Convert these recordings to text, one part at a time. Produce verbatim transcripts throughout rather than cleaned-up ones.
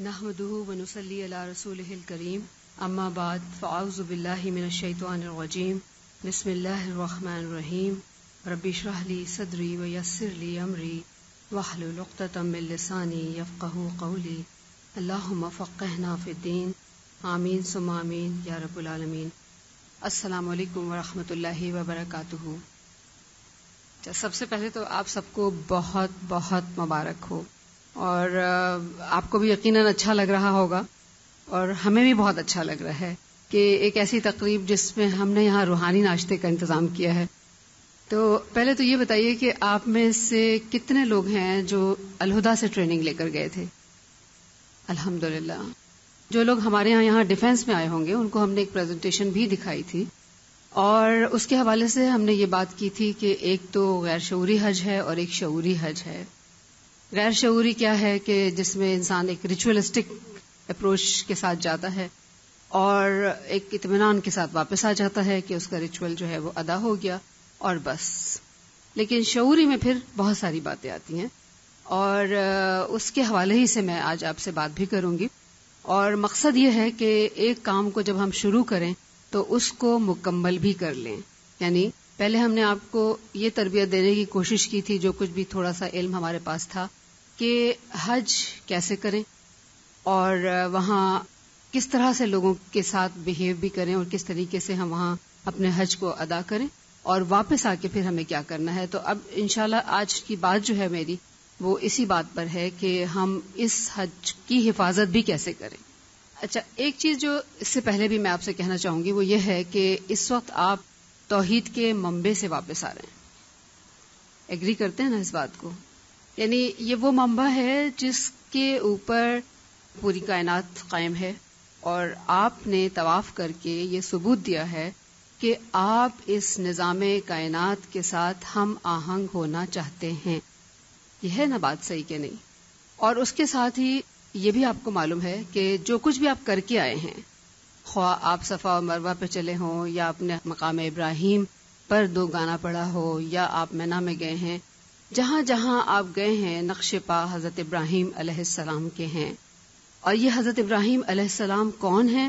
نحمده ونصلي على رسوله الكريم اما بعد فاعوذ بالله من الشیطان الرجیم بسم اللہ الرحمن الرحیم رب اشرح لي صدری ويسر لي امری واحلل عقدۃ من لسانی یفقهوا قولی اللهم فقهنا فی الدین آمین ثم آمین یا رب العالمین۔ السلام علیکم ورحمۃ اللہ وبرکاتہ۔ سب سے پہلے تو آپ سب کو بہت بہت مبارک ہو، اور آپ کو بھی یقیناً اچھا لگ رہا ہوگا اور ہمیں بھی بہت اچھا لگ رہا ہے کہ ایک ایسی تقریب جس میں ہم نے یہاں روحانی ناشتے کا انتظام کیا ہے۔ تو پہلے تو یہ بتائیے کہ آپ میں سے کتنے لوگ ہیں جو الہدا سے ٹریننگ لے کر گئے تھے؟ الحمدللہ۔ جو لوگ ہمارے یہاں یہاں ڈیفینس میں آئے ہوں گے ان کو ہم نے ایک پریزنٹیشن بھی دکھائی تھی، اور اس کے حوالے سے ہم نے یہ بات کی تھی کہ ایک تو غیر شعوری حج ہے اور ایک شعوری حج ہے۔ غیر شعوری کیا ہے کہ جس میں انسان ایک ریچولسٹک اپروچ کے ساتھ جاتا ہے اور ایک اطمینان کے ساتھ واپس آ جاتا ہے کہ اس کا ریچول جو ہے وہ ادا ہو گیا اور بس۔ لیکن شعوری میں پھر بہت ساری باتیں آتی ہیں، اور اس کے حوالے ہی سے میں آج آپ سے بات بھی کروں گی۔ اور مقصد یہ ہے کہ ایک کام کو جب ہم شروع کریں تو اس کو مکمل بھی کر لیں۔ یعنی پہلے ہم نے آپ کو یہ تربیت دینے کی کوشش کی تھی، جو کچھ بھی تھوڑا سا علم ہمارے پاس تھا، کہ حج کیسے کریں اور وہاں کس طرح سے لوگوں کے ساتھ بہیو بھی کریں، اور کس طریقے سے ہم وہاں اپنے حج کو ادا کریں، اور واپس آ کے پھر ہمیں کیا کرنا ہے۔ تو اب انشاءاللہ آج کی بات جو ہے میری وہ اسی بات پر ہے کہ ہم اس حج کی حفاظت بھی کیسے کریں۔ اچھا، ایک چیز جو اس سے پہلے بھی میں آپ سے کہنا چاہوں گی وہ یہ ہے کہ اس وقت آپ توحید کے منبع سے واپس آ رہے ہیں۔ ایگری کرتے ہیں نا اس بات کو؟ یعنی یہ وہ منبع ہے جس کے اوپر پوری کائنات قائم ہے، اور آپ نے طواف کر کے یہ ثبوت دیا ہے کہ آپ اس نظام کائنات کے ساتھ ہم آہنگ ہونا چاہتے ہیں۔ یہ ہے نا بات صحیح کہ نہیں؟ اور اس کے ساتھ ہی یہ بھی آپ کو معلوم ہے کہ جو کچھ بھی آپ کر کے آئے ہیں، خواہ آپ صفا و مروہ پہ چلے ہوں، یا اپنے مقام ابراہیم پر دو گانا پڑا ہو، یا آپ مینا میں گئے ہیں، جہاں جہاں آپ گئے ہیں نقش پا حضرت ابراہیم علیہ السلام کے ہیں۔ اور یہ حضرت ابراہیم علیہ السلام کون ہیں؟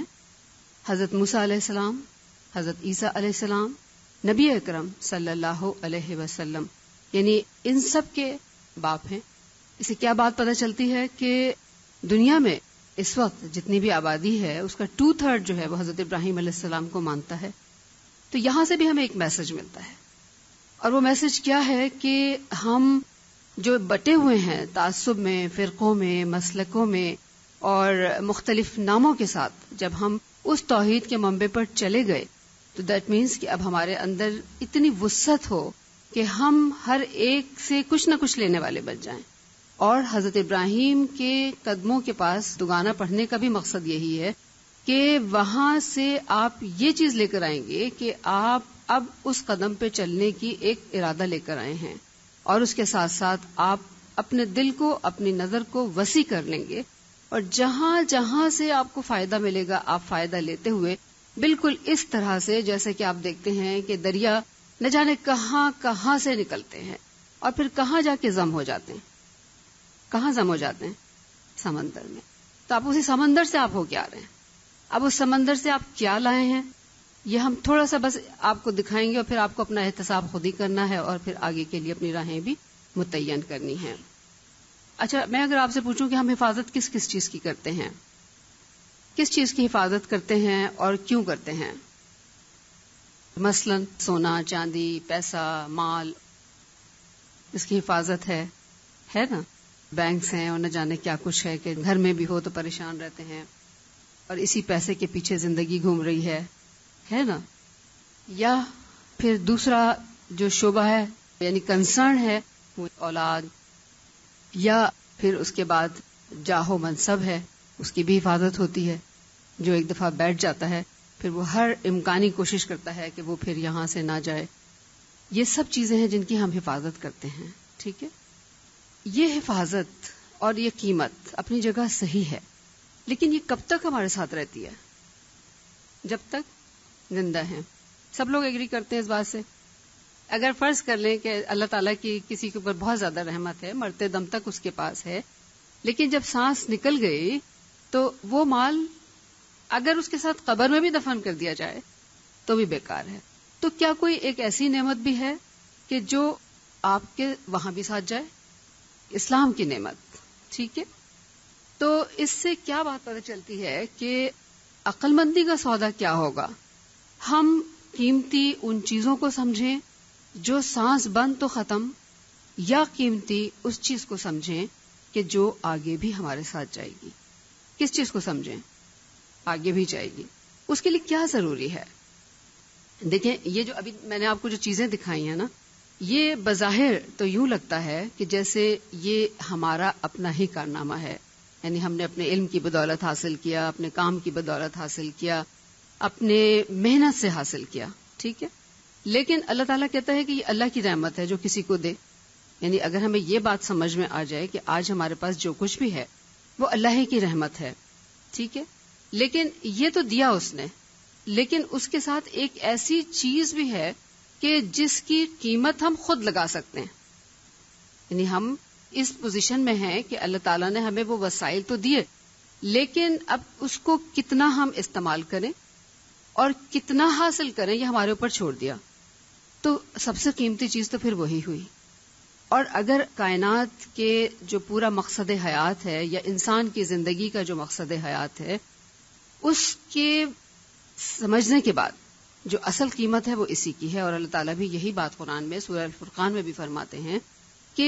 حضرت موسیٰ علیہ السلام، حضرت عیسیٰ علیہ السلام، نبی اکرم صلی اللہ علیہ وسلم، یعنی ان سب کے باپ ہیں۔ اس سے کیا بات پتہ چلتی ہے کہ دنیا میں اس وقت جتنی بھی آبادی ہے اس کا ٹو تھرڈ جو ہے وہ حضرت ابراہیم علیہ السلام کو مانتا ہے۔ تو یہاں سے بھی ہمیں ایک میسج ملتا ہے، اور وہ میسج کیا ہے کہ ہم جو بٹے ہوئے ہیں تعصب میں، فرقوں میں، مسلکوں میں اور مختلف ناموں کے ساتھ، جب ہم اس توحید کے منبع پر چلے گئے تو دیٹ مینس کہ اب ہمارے اندر اتنی وسعت ہو کہ ہم ہر ایک سے کچھ نہ کچھ لینے والے بن جائیں۔ اور حضرت ابراہیم کے قدموں کے پاس دگانا پڑھنے کا بھی مقصد یہی ہے کہ وہاں سے آپ یہ چیز لے کر آئیں گے کہ آپ اب اس قدم پہ چلنے کی ایک ارادہ لے کر آئے ہیں، اور اس کے ساتھ ساتھ آپ اپنے دل کو، اپنی نظر کو وسیع کر لیں گے، اور جہاں جہاں سے آپ کو فائدہ ملے گا آپ فائدہ لیتے ہوئے، بالکل اس طرح سے جیسے کہ آپ دیکھتے ہیں کہ دریا نہ جانے کہاں کہاں سے نکلتے ہیں اور پھر کہاں جا کے ضم ہو جاتے ہیں۔ کہاں ضم ہو جاتے ہیں؟ سمندر میں۔ تو آپ اسی سمندر سے آپ ہو کے آ رہے ہیں۔ اب اس سمندر سے آپ کیا لائے ہیں یہ ہم تھوڑا سا بس آپ کو دکھائیں گے، اور پھر آپ کو اپنا احتساب خود ہی کرنا ہے، اور پھر آگے کے لیے اپنی راہیں بھی متعین کرنی ہیں۔ اچھا، میں اگر آپ سے پوچھوں کہ ہم حفاظت کس کس چیز کی کرتے ہیں، کس چیز کی حفاظت کرتے ہیں اور کیوں کرتے ہیں؟ مثلا سونا، چاندی، پیسہ، مال، اس کی حفاظت ہے ہے نا؟ بینکس ہیں اور نہ جانے کیا کچھ ہے کہ گھر میں بھی ہو تو پریشان رہتے ہیں، اور اسی پیسے کے پیچھے زندگی گھوم رہی ہے ہے نا؟ یا پھر دوسرا جو شعبہ ہے یعنی کنسرن ہے وہ اولاد، یا پھر اس کے بعد جاہ و منصب ہے، اس کی بھی حفاظت ہوتی ہے۔ جو ایک دفعہ بیٹھ جاتا ہے پھر وہ ہر امکانی کوشش کرتا ہے کہ وہ پھر یہاں سے نہ جائے۔ یہ سب چیزیں ہیں جن کی ہم حفاظت کرتے ہیں، ٹھیک ہے؟ یہ حفاظت اور یہ قیمت اپنی جگہ صحیح ہے، لیکن یہ کب تک ہمارے ساتھ رہتی ہے؟ جب تک زندہ ہیں۔ سب لوگ ایگری کرتے ہیں اس بات سے؟ اگر فرض کر لیں کہ اللہ تعالیٰ کی کسی کے اوپر بہت زیادہ رحمت ہے، مرتے دم تک اس کے پاس ہے، لیکن جب سانس نکل گئی تو وہ مال اگر اس کے ساتھ قبر میں بھی دفن کر دیا جائے تو بھی بیکار ہے. تو کیا کوئی ایک ایسی نعمت بھی ہے کہ جو آپ کے وہاں بھی ساتھ جائے؟ اسلام کی نعمت. ٹھیک ہے. تو اس سے کیا بات پتہ چلتی ہے کہ عقل مندی کا سودا کیا ہوگا؟ ہم قیمتی ان چیزوں کو سمجھیں جو سانس بند تو ختم، یا قیمتی اس چیز کو سمجھیں کہ جو آگے بھی ہمارے ساتھ جائے گی. کس چیز کو سمجھیں؟ آگے بھی جائے گی. اس کے لیے کیا ضروری ہے؟ دیکھیں، یہ جو ابھی میں نے آپ کو جو چیزیں دکھائی ہیں نا، یہ بظاہر تو یوں لگتا ہے کہ جیسے یہ ہمارا اپنا ہی کارنامہ ہے، یعنی ہم نے اپنے علم کی بدولت حاصل کیا، اپنے کام کی بدولت حاصل کیا، اپنے محنت سے حاصل کیا. ٹھیک ہے. لیکن اللہ تعالیٰ کہتا ہے کہ یہ اللہ کی رحمت ہے جو کسی کو دے. یعنی اگر ہمیں یہ بات سمجھ میں آ جائے کہ آج ہمارے پاس جو کچھ بھی ہے وہ اللہ ہی کی رحمت ہے. ٹھیک ہے. لیکن یہ تو دیا اس نے، لیکن اس کے ساتھ ایک ایسی چیز بھی ہے کہ جس کی قیمت ہم خود لگا سکتے ہیں. یعنی ہم اس پوزیشن میں ہیں کہ اللہ تعالیٰ نے ہمیں وہ وسائل تو دیے، لیکن اب اس کو کتنا ہم استعمال کریں اور کتنا حاصل کریں یہ ہمارے اوپر چھوڑ دیا. تو سب سے قیمتی چیز تو پھر وہی ہوئی. اور اگر کائنات کے جو پورا مقصد حیات ہے یا انسان کی زندگی کا جو مقصد حیات ہے، اس کے سمجھنے کے بعد جو اصل قیمت ہے وہ اسی کی ہے. اور اللہ تعالیٰ بھی یہی بات قرآن میں سورہ الفرقان میں بھی فرماتے ہیں کہ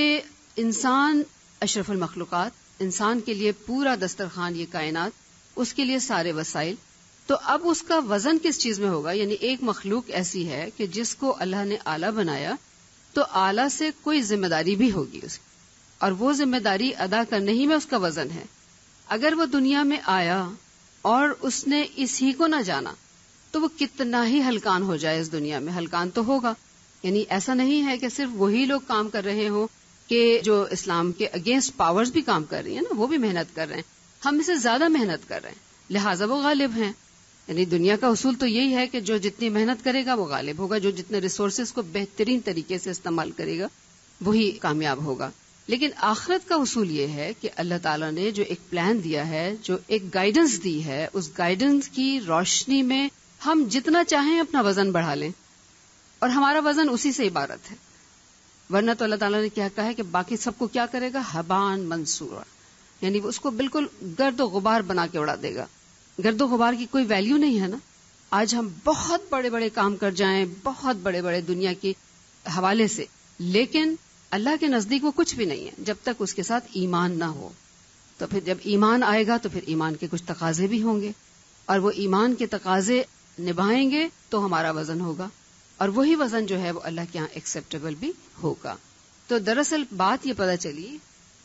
انسان اشرف المخلوقات، انسان کے لیے پورا دسترخوان یہ کائنات، اس کے لیے سارے وسائل. تو اب اس کا وزن کس چیز میں ہوگا؟ یعنی ایک مخلوق ایسی ہے کہ جس کو اللہ نے اعلیٰ بنایا، تو اعلیٰ سے کوئی ذمہ داری بھی ہوگی اس کی، اور وہ ذمہ داری ادا کرنے ہی میں اس کا وزن ہے. اگر وہ دنیا میں آیا اور اس نے اس ہی کو نہ جانا تو وہ کتنا ہی ہلکان ہو جائے اس دنیا میں، ہلکان تو ہوگا. یعنی ایسا نہیں ہے کہ صرف وہی لوگ کام کر رہے ہوں کہ جو اسلام کے اگینسٹ پاورز بھی کام کر رہی ہیں نا، وہ بھی محنت کر رہے ہیں، ہم اسے زیادہ محنت کر رہے ہیں، لہٰذا وہ غالب ہیں. یعنی دنیا کا اصول تو یہی ہے کہ جو جتنی محنت کرے گا وہ غالب ہوگا، جو جتنے ریسورسز کو بہترین طریقے سے استعمال کرے گا وہی کامیاب ہوگا. لیکن آخرت کا اصول یہ ہے کہ اللہ تعالیٰ نے جو ایک پلان دیا ہے، جو ایک گائیڈنس دی ہے، اس گائیڈنس کی روشنی میں ہم جتنا چاہیں اپنا وزن بڑھا لیں، اور ہمارا وزن اسی سے عبارت ہے. ورنہ تو اللہ تعالیٰ نے کیا کہا ہے کہ باقی سب کو کیا کرے گا؟ حبان منصورا، یعنی وہ اس کو بالکل گرد و غبار بنا کے اڑا دے گا. گرد و غبار کی کوئی ویلیو نہیں ہے نا. آج ہم بہت بڑے بڑے کام کر جائیں، بہت بڑے بڑے دنیا کے حوالے سے، لیکن اللہ کے نزدیک وہ کچھ بھی نہیں ہے جب تک اس کے ساتھ ایمان نہ ہو. تو پھر جب ایمان آئے گا تو پھر ایمان کے کچھ تقاضے بھی ہوں گے، اور وہ ایمان کے تقاضے نبھائیں گے تو ہمارا وزن ہوگا، اور وہی وزن جو ہے وہ اللہ کے ہاں ایکسیپٹیبل بھی ہوگا. تو دراصل بات یہ پتہ چلی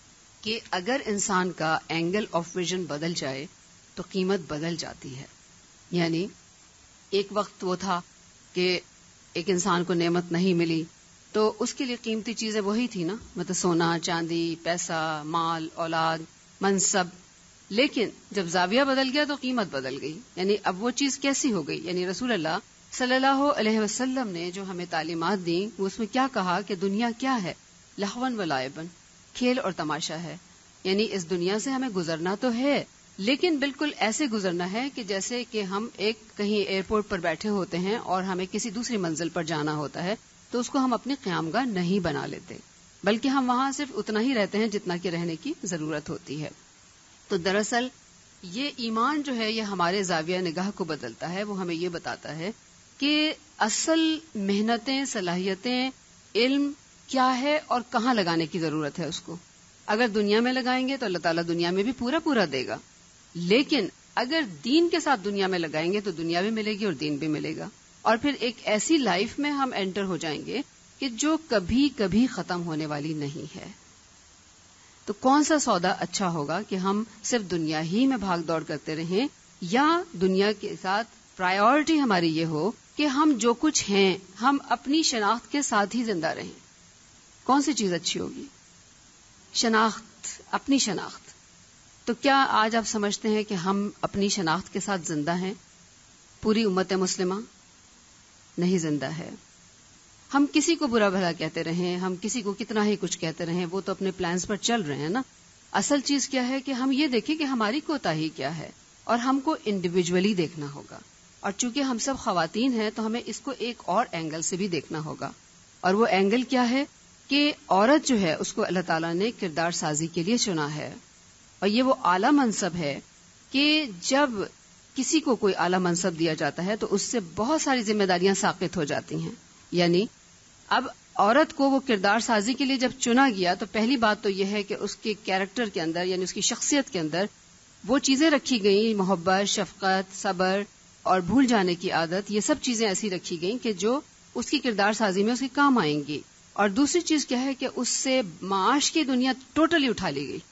کہ اگر انسان کا اینگل آف ویژن بدل جائے تو قیمت بدل جاتی ہے. یعنی ایک وقت وہ تھا کہ ایک انسان کو نعمت نہیں ملی تو اس کے لیے قیمتی چیزیں وہی تھی نا، مطلب سونا، چاندی، پیسہ، مال، اولاد، منصب. لیکن جب زاویہ بدل گیا تو قیمت بدل گئی. یعنی اب وہ چیز کیسی ہو گئی؟ یعنی رسول اللہ صلی اللہ علیہ وسلم نے جو ہمیں تعلیمات دیں وہ اس میں کیا کہا کہ دنیا کیا ہے؟ لہون و لعبن، کھیل اور تماشا ہے. یعنی اس دنیا سے ہمیں گزرنا تو ہے، لیکن بالکل ایسے گزرنا ہے کہ جیسے کہ ہم ایک کہیں ایئرپورٹ پر بیٹھے ہوتے ہیں اور ہمیں کسی دوسری منزل پر جانا ہوتا ہے تو اس کو ہم اپنی قیامگاہ نہیں بنا لیتے، بلکہ ہم وہاں صرف اتنا ہی رہتے ہیں جتنا کہ رہنے کی ضرورت ہوتی ہے. تو دراصل یہ ایمان جو ہے یہ ہمارے زاویہ نگاہ کو بدلتا ہے. وہ ہمیں یہ بتاتا ہے کہ اصل محنتیں، صلاحیتیں، علم کیا ہے اور کہاں لگانے کی ضرورت ہے. اس کو اگر دنیا میں لگائیں گے تو اللہ تعالیٰ دنیا میں بھی پورا پورا دے گا، لیکن اگر دین کے ساتھ دنیا میں لگائیں گے تو دنیا بھی ملے گی اور دین بھی ملے گا. اور پھر ایک ایسی لائف میں ہم انٹر ہو جائیں گے کہ جو کبھی کبھی ختم ہونے والی نہیں ہے. تو کون سا سودا اچھا ہوگا کہ ہم صرف دنیا ہی میں بھاگ دوڑ کرتے رہیں، یا دنیا کے ساتھ پرائیورٹی ہماری یہ ہو کہ ہم جو کچھ ہیں ہم اپنی شناخت کے ساتھ ہی زندہ رہیں؟ کون سی چیز اچھی ہوگی؟ شناخت، اپنی شناخت. تو کیا آج آپ سمجھتے ہیں کہ ہم اپنی شناخت کے ساتھ زندہ ہیں؟ پوری امت مسلمہ نہیں زندہ ہے. ہم کسی کو برا بھلا کہتے رہیں، ہم کسی کو کتنا ہی کچھ کہتے رہیں، وہ تو اپنے پلانز پر چل رہے ہیں نا، اصل چیز کیا ہے کہ ہم یہ دیکھیں کہ ہماری کوتاہی کیا ہے اور ہم کو انڈیویجولی دیکھنا ہوگا. اور چونکہ ہم سب خواتین ہیں تو ہمیں اس کو ایک اور اینگل سے بھی دیکھنا ہوگا. اور وہ اینگل کیا ہے کہ عورت جو ہے اس کو اللہ تعالیٰ نے کردار سازی کے لیے چنا ہے. اور یہ وہ اعلیٰ منصب ہے کہ جب کسی کو کوئی اعلیٰ منصب دیا جاتا ہے تو اس سے بہت ساری ذمہ داریاں ساقط ہو جاتی ہیں. یعنی اب عورت کو وہ کردار سازی کے لیے جب چنا گیا تو پہلی بات تو یہ ہے کہ اس کے کیریکٹر کے اندر یعنی اس کی شخصیت کے اندر وہ چیزیں رکھی گئیں، محبت، شفقت، صبر اور بھول جانے کی عادت، یہ سب چیزیں ایسی رکھی گئیں کہ جو اس کی کردار سازی میں اس کے کام آئیں گی. اور دوسری چیز کیا ہے کہ اس سے معاش کی دنیا ٹوٹلی اٹھا لی گئی.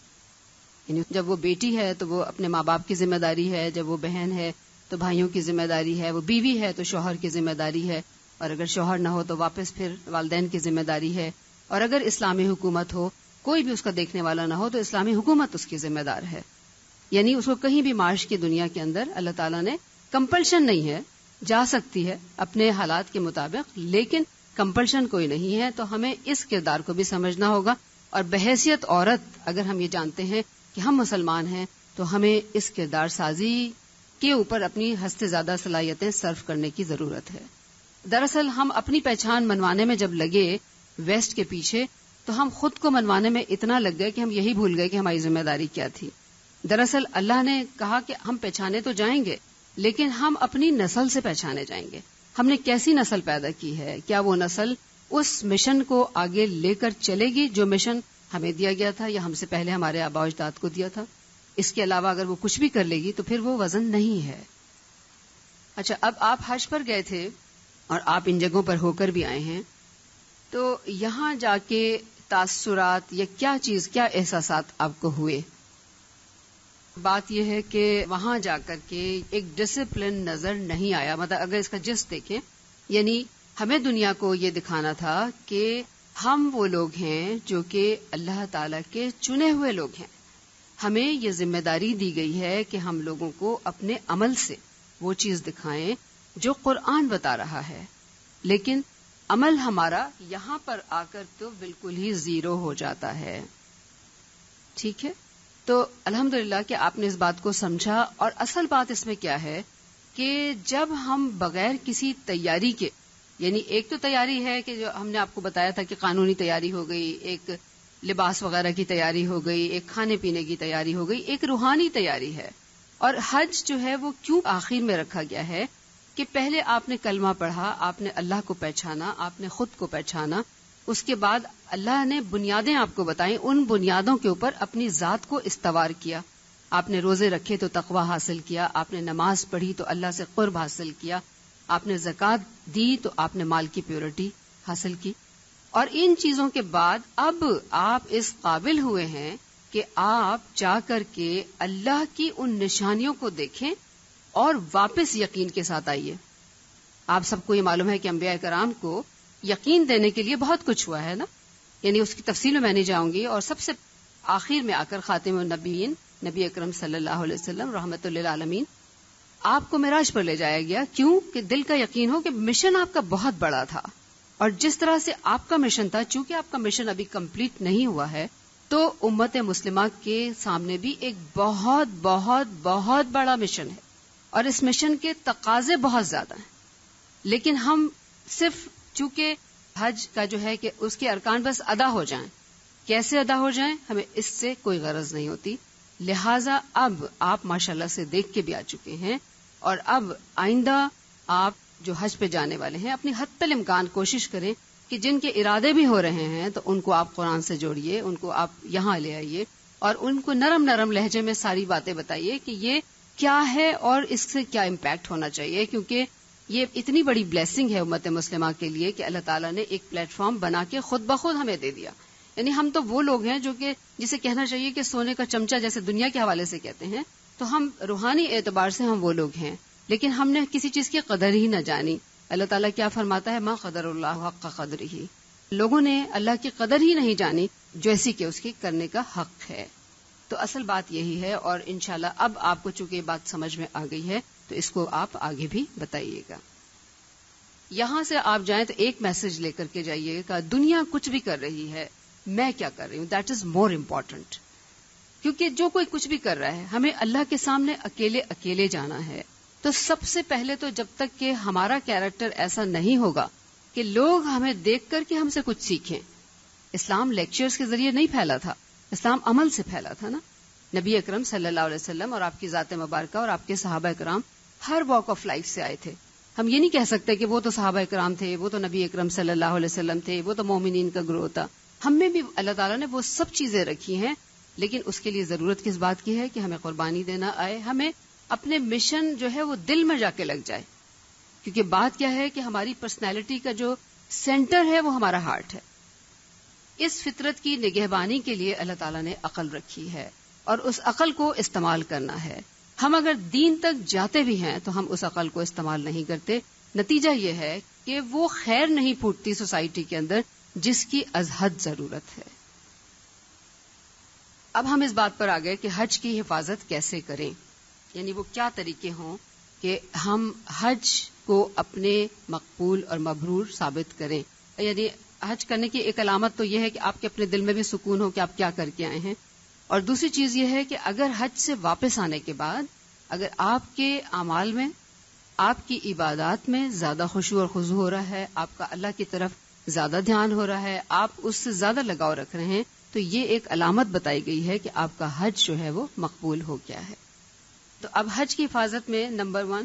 یعنی جب وہ بیٹی ہے تو وہ اپنے ماں باپ کی ذمہ داری ہے، جب وہ بہن ہے تو بھائیوں کی ذمہ داری ہے، وہ بیوی ہے تو شوہر کی ذمہ داری ہے، اور اگر شوہر نہ ہو تو واپس پھر والدین کی ذمہ داری ہے. اور اگر اسلامی حکومت ہو، کوئی بھی اس کا دیکھنے والا نہ ہو تو اسلامی حکومت اس کی ذمہ دار ہے. یعنی اس کو کہیں بھی معاش کی دنیا کے اندر اللہ تعالیٰ نے کمپلشن نہیں ہے، جا سکتی ہے اپنے حالات کے مطابق، لیکن کمپلشن کوئی نہیں ہے. تو ہمیں اس کردار کو بھی سمجھنا ہوگا. اور بحیثیت عورت اگر ہم یہ جانتے ہیں کہ ہم مسلمان ہیں تو ہمیں اس کردار سازی کے اوپر اپنی ہستے زیادہ صلاحیتیں صرف کرنے کی ضرورت ہے. دراصل ہم اپنی پہچان منوانے میں جب لگے ویسٹ کے پیچھے تو ہم خود کو منوانے میں اتنا لگ گئے کہ ہم یہی بھول گئے کہ ہماری ذمہ داری کیا تھی. دراصل اللہ نے کہا کہ ہم پہچانے تو جائیں گے لیکن ہم اپنی نسل سے پہچانے جائیں گے. ہم نے کیسی نسل پیدا کی ہے؟ کیا وہ نسل اس مشن کو آگے لے کر چلے گی جو مشن ہمیں دیا گیا تھا یا ہم سے پہلے ہمارے آباء و اجداد کو دیا تھا؟ اس کے علاوہ اگر وہ کچھ بھی کر لے گی تو پھر وہ وزن نہیں ہے. اچھا، اب آپ حج پر گئے تھے اور آپ ان جگہوں پر ہو کر بھی آئے ہیں، تو یہاں جا کے تاثرات یا کیا چیز، کیا احساسات آپ کو ہوئے؟ بات یہ ہے کہ وہاں جا کر کے ایک ڈسپلن نظر نہیں آیا. مطلب اگر اس کا جس دیکھیں، یعنی ہمیں دنیا کو یہ دکھانا تھا کہ ہم وہ لوگ ہیں جو کہ اللہ تعالیٰ کے چنے ہوئے لوگ ہیں. ہمیں یہ ذمہ داری دی گئی ہے کہ ہم لوگوں کو اپنے عمل سے وہ چیز دکھائیں جو قرآن بتا رہا ہے، لیکن عمل ہمارا یہاں پر آ کر تو بالکل ہی زیرو ہو جاتا ہے. ٹھیک ہے، تو الحمدللہ کہ آپ نے اس بات کو سمجھا. اور اصل بات اس میں کیا ہے کہ جب ہم بغیر کسی تیاری کے، یعنی ایک تو تیاری ہے کہ جو ہم نے آپ کو بتایا تھا کہ قانونی تیاری ہو گئی، ایک لباس وغیرہ کی تیاری ہو گئی، ایک کھانے پینے کی تیاری ہو گئی، ایک روحانی تیاری ہے. اور حج جو ہے وہ کیوں آخر میں رکھا گیا ہے کہ پہلے آپ نے کلمہ پڑھا، آپ نے اللہ کو پہچانا، آپ نے خود کو پہچانا، اس کے بعد اللہ نے بنیادیں آپ کو بتائیں، ان بنیادوں کے اوپر اپنی ذات کو استوار کیا. آپ نے روزے رکھے تو تقوی حاصل کیا، آپ نے نماز پڑھی تو اللہ سے قرب حاصل کیا، آپ نے زکوٰۃ دی تو آپ نے مال کی پیورٹی حاصل کی. اور ان چیزوں کے بعد اب آپ اس قابل ہوئے ہیں کہ آپ جا کر کے اللہ کی ان نشانیوں کو دیکھیں اور واپس یقین کے ساتھ آئیے. آپ سب کو یہ معلوم ہے کہ انبیاء کرام کو یقین دینے کے لیے بہت کچھ ہوا ہے نا، یعنی اس کی تفصیل میں نہیں جاؤں گی. اور سب سے آخر میں آ کر خاتم النبیین نبی اکرم صلی اللہ علیہ وسلم رحمت للعالمین آپ کو معراج پر لے جایا گیا. کیوں؟ کہ دل کا یقین ہو کہ مشن آپ کا بہت بڑا تھا، اور جس طرح سے آپ کا مشن تھا، چونکہ آپ کا مشن ابھی کمپلیٹ نہیں ہوا ہے، تو امت مسلمہ کے سامنے بھی ایک بہت بہت بہت بڑا مشن ہے، اور اس مشن کے تقاضے بہت زیادہ ہیں. لیکن ہم صرف چونکہ حج کا جو ہے کہ اس کے ارکان بس ادا ہو جائیں، کیسے ادا ہو جائیں ہمیں اس سے کوئی غرض نہیں ہوتی. لہٰذا اب آپ ماشاءاللہ سے دیکھ کے بھی آ چکے ہیں، اور اب آئندہ آپ جو حج پہ جانے والے ہیں اپنی حتی الامکان کوشش کریں کہ جن کے ارادے بھی ہو رہے ہیں تو ان کو آپ قرآن سے جوڑیے، ان کو آپ یہاں لے آئیے اور ان کو نرم نرم لہجے میں ساری باتیں بتائیے کہ یہ کیا ہے اور اس سے کیا امپیکٹ ہونا چاہیے. کیونکہ یہ اتنی بڑی بلیسنگ ہے امت مسلمہ کے لیے کہ اللہ تعالیٰ نے ایک پلیٹ فارم بنا کے خود بخود ہمیں دے دیا. یعنی ہم تو وہ لوگ ہیں جو کہ جسے کہنا چاہیے کہ سونے کا چمچہ جیسے دنیا کے حوالے سے کہتے ہیں، تو ہم روحانی اعتبار سے ہم وہ لوگ ہیں، لیکن ہم نے کسی چیز کی قدر ہی نہ جانی. اللہ تعالیٰ کیا فرماتا ہے؟ ما قدر اللہ حق قدرہ، لوگوں نے اللہ کی قدر ہی نہیں جانی جیسی کہ اس کی کرنے کا حق ہے. تو اصل بات یہی ہے، اور انشاءاللہ اب آپ کو چونکہ یہ بات سمجھ میں آ گئی ہے تو اس کو آپ آگے بھی بتائیے گا. یہاں سے آپ جائیں تو ایک میسج لے کر کے جائیے کہ دنیا کچھ بھی کر رہی ہے، میں کیا کر رہی ہوں، دیٹ از مور امپورٹنٹ. کیونکہ جو کوئی کچھ بھی کر رہا ہے ہمیں اللہ کے سامنے اکیلے اکیلے جانا ہے. تو سب سے پہلے تو جب تک کہ ہمارا کیریکٹر ایسا نہیں ہوگا کہ لوگ ہمیں دیکھ کر کے ہم سے کچھ سیکھیں. اسلام لیکچرز کے ذریعے نہیں پھیلا تھا، اسلام عمل سے پھیلا تھا نا. نبی اکرم صلی اللہ علیہ وسلم اور آپ کی ذات مبارکہ اور آپ کے صحابہ کرام ہر واک آف لائف سے آئے تھے. ہم یہ نہیں کہہ سکتے کہ وہ تو صحابہ کرام تھے، وہ تو نبی اکرم صلی اللہ علیہ وسلم تھے، وہ تو مومنین کا گروہ تھا. ہم میں بھی اللہ تعالیٰ نے وہ سب چیزیں رکھی ہیں، لیکن اس کے لیے ضرورت کس بات کی ہے کہ ہمیں قربانی دینا آئے، ہمیں اپنے مشن جو ہے وہ دل میں جا کے لگ جائے. کیونکہ بات کیا ہے کہ ہماری پرسنالٹی کا جو سینٹر ہے وہ ہمارا ہارٹ ہے. اس فطرت کی نگہبانی کے لیے اللہ تعالیٰ نے عقل رکھی ہے اور اس عقل کو استعمال کرنا ہے. ہم اگر دین تک جاتے بھی ہیں تو ہم اس عقل کو استعمال نہیں کرتے. نتیجہ یہ ہے کہ وہ خیر نہیں پھوٹتی سوسائٹی کے اندر جس کی ازحد ضرورت ہے. اب ہم اس بات پر آ گئے کہ حج کی حفاظت کیسے کریں، یعنی وہ کیا طریقے ہوں کہ ہم حج کو اپنے مقبول اور مبرور ثابت کریں. یعنی حج کرنے کی ایک علامت تو یہ ہے کہ آپ کے اپنے دل میں بھی سکون ہو کہ آپ کیا کر کے آئے ہیں، اور دوسری چیز یہ ہے کہ اگر حج سے واپس آنے کے بعد اگر آپ کے اعمال میں، آپ کی عبادات میں زیادہ خشوع اور خضوع ہو رہا ہے، آپ کا اللہ کی طرف زیادہ دھیان ہو رہا ہے، آپ اس سے زیادہ لگاؤ رکھ رہے ہیں، تو یہ ایک علامت بتائی گئی ہے کہ آپ کا حج جو ہے وہ مقبول ہو گیا ہے. تو اب حج کی حفاظت میں نمبر ون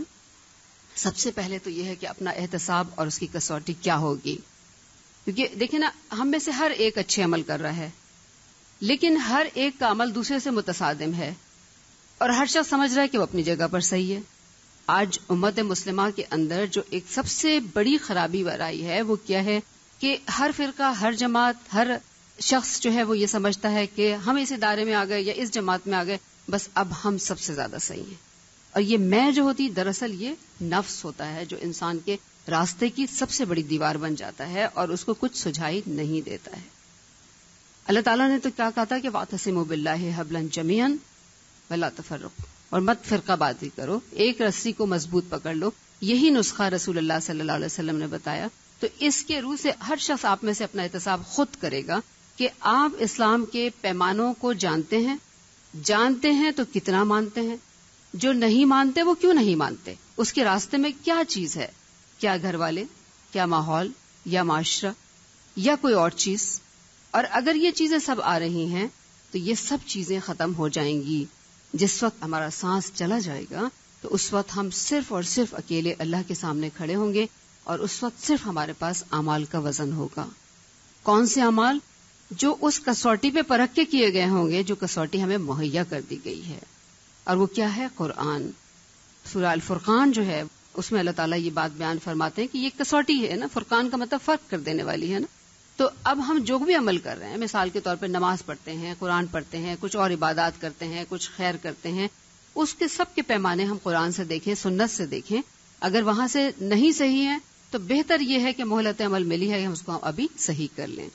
سب سے پہلے تو یہ ہے کہ اپنا احتساب اور اس کی کسوٹی کیا ہوگی. کیونکہ دیکھیں نا، ہم میں سے ہر ایک اچھے عمل کر رہا ہے، لیکن ہر ایک کا عمل دوسرے سے متصادم ہے اور ہر شخص سمجھ رہا ہے کہ وہ اپنی جگہ پر صحیح ہے. آج امت مسلمہ کے اندر جو ایک سب سے بڑی خرابی برائی ہے وہ کیا ہے کہ ہر فرقہ، ہر جماعت، ہر شخص جو ہے وہ یہ سمجھتا ہے کہ ہم اس ادارے میں آ گئے یا اس جماعت میں آ گئے، بس اب ہم سب سے زیادہ صحیح ہیں. اور یہ میں جو ہوتی دراصل یہ نفس ہوتا ہے جو انسان کے راستے کی سب سے بڑی دیوار بن جاتا ہے اور اس کو کچھ سجھائی نہیں دیتا ہے. اللہ تعالیٰ نے تو کیا کہا تھا کہ وَاعْتَصِمُوا بِاللَّهِ حَبْلًا جَمِيعًا وَلَا تَفَرَّقُوا، اور مت فرقہ بازی کرو، ایک رسی کو مضبوط پکڑ لو. یہی نسخہ رسول اللہ صلی اللہ علیہ وسلم نے بتایا. تو اس کے روح سے ہر شخص آپ میں سے اپنا احتساب خود کرے گا کہ آپ اسلام کے پیمانوں کو جانتے ہیں، جانتے ہیں تو کتنا مانتے ہیں، جو نہیں مانتے وہ کیوں نہیں مانتے، اس کے راستے میں کیا چیز ہے، کیا گھر والے، کیا ماحول، یا معاشرہ، یا کوئی اور چیز. اور اگر یہ چیزیں سب آ رہی ہیں تو یہ سب چیزیں ختم ہو جائیں گی. جس وقت ہمارا سانس چلا جائے گا تو اس وقت ہم صرف اور صرف اکیلے اللہ کے سامنے کھڑے ہوں گے، اور اس وقت صرف ہمارے پاس اعمال کا وزن ہوگا. کون سے اعمال؟ جو اس کسوٹی پہ پرکھ کے کیے گئے ہوں گے، جو کسوٹی ہمیں مہیا کر دی گئی ہے. اور وہ کیا ہے؟ قرآن. سورہ الفرقان جو ہے اس میں اللہ تعالیٰ یہ بات بیان فرماتے ہیں کہ یہ کسوٹی ہے نا، فرقان کا مطلب فرق کر دینے والی ہے نا. تو اب ہم جو بھی عمل کر رہے ہیں، مثال کے طور پہ نماز پڑھتے ہیں، قرآن پڑھتے ہیں، کچھ اور عبادات کرتے ہیں، کچھ خیر کرتے ہیں، اس کے سب کے پیمانے ہم قرآن سے دیکھیں، سنت سے دیکھیں. اگر وہاں سے نہیں صحیح ہیں تو بہتر یہ ہے کہ مہلت عمل ملی ہے، ہم اس کو ابھی صحیح کر لیں.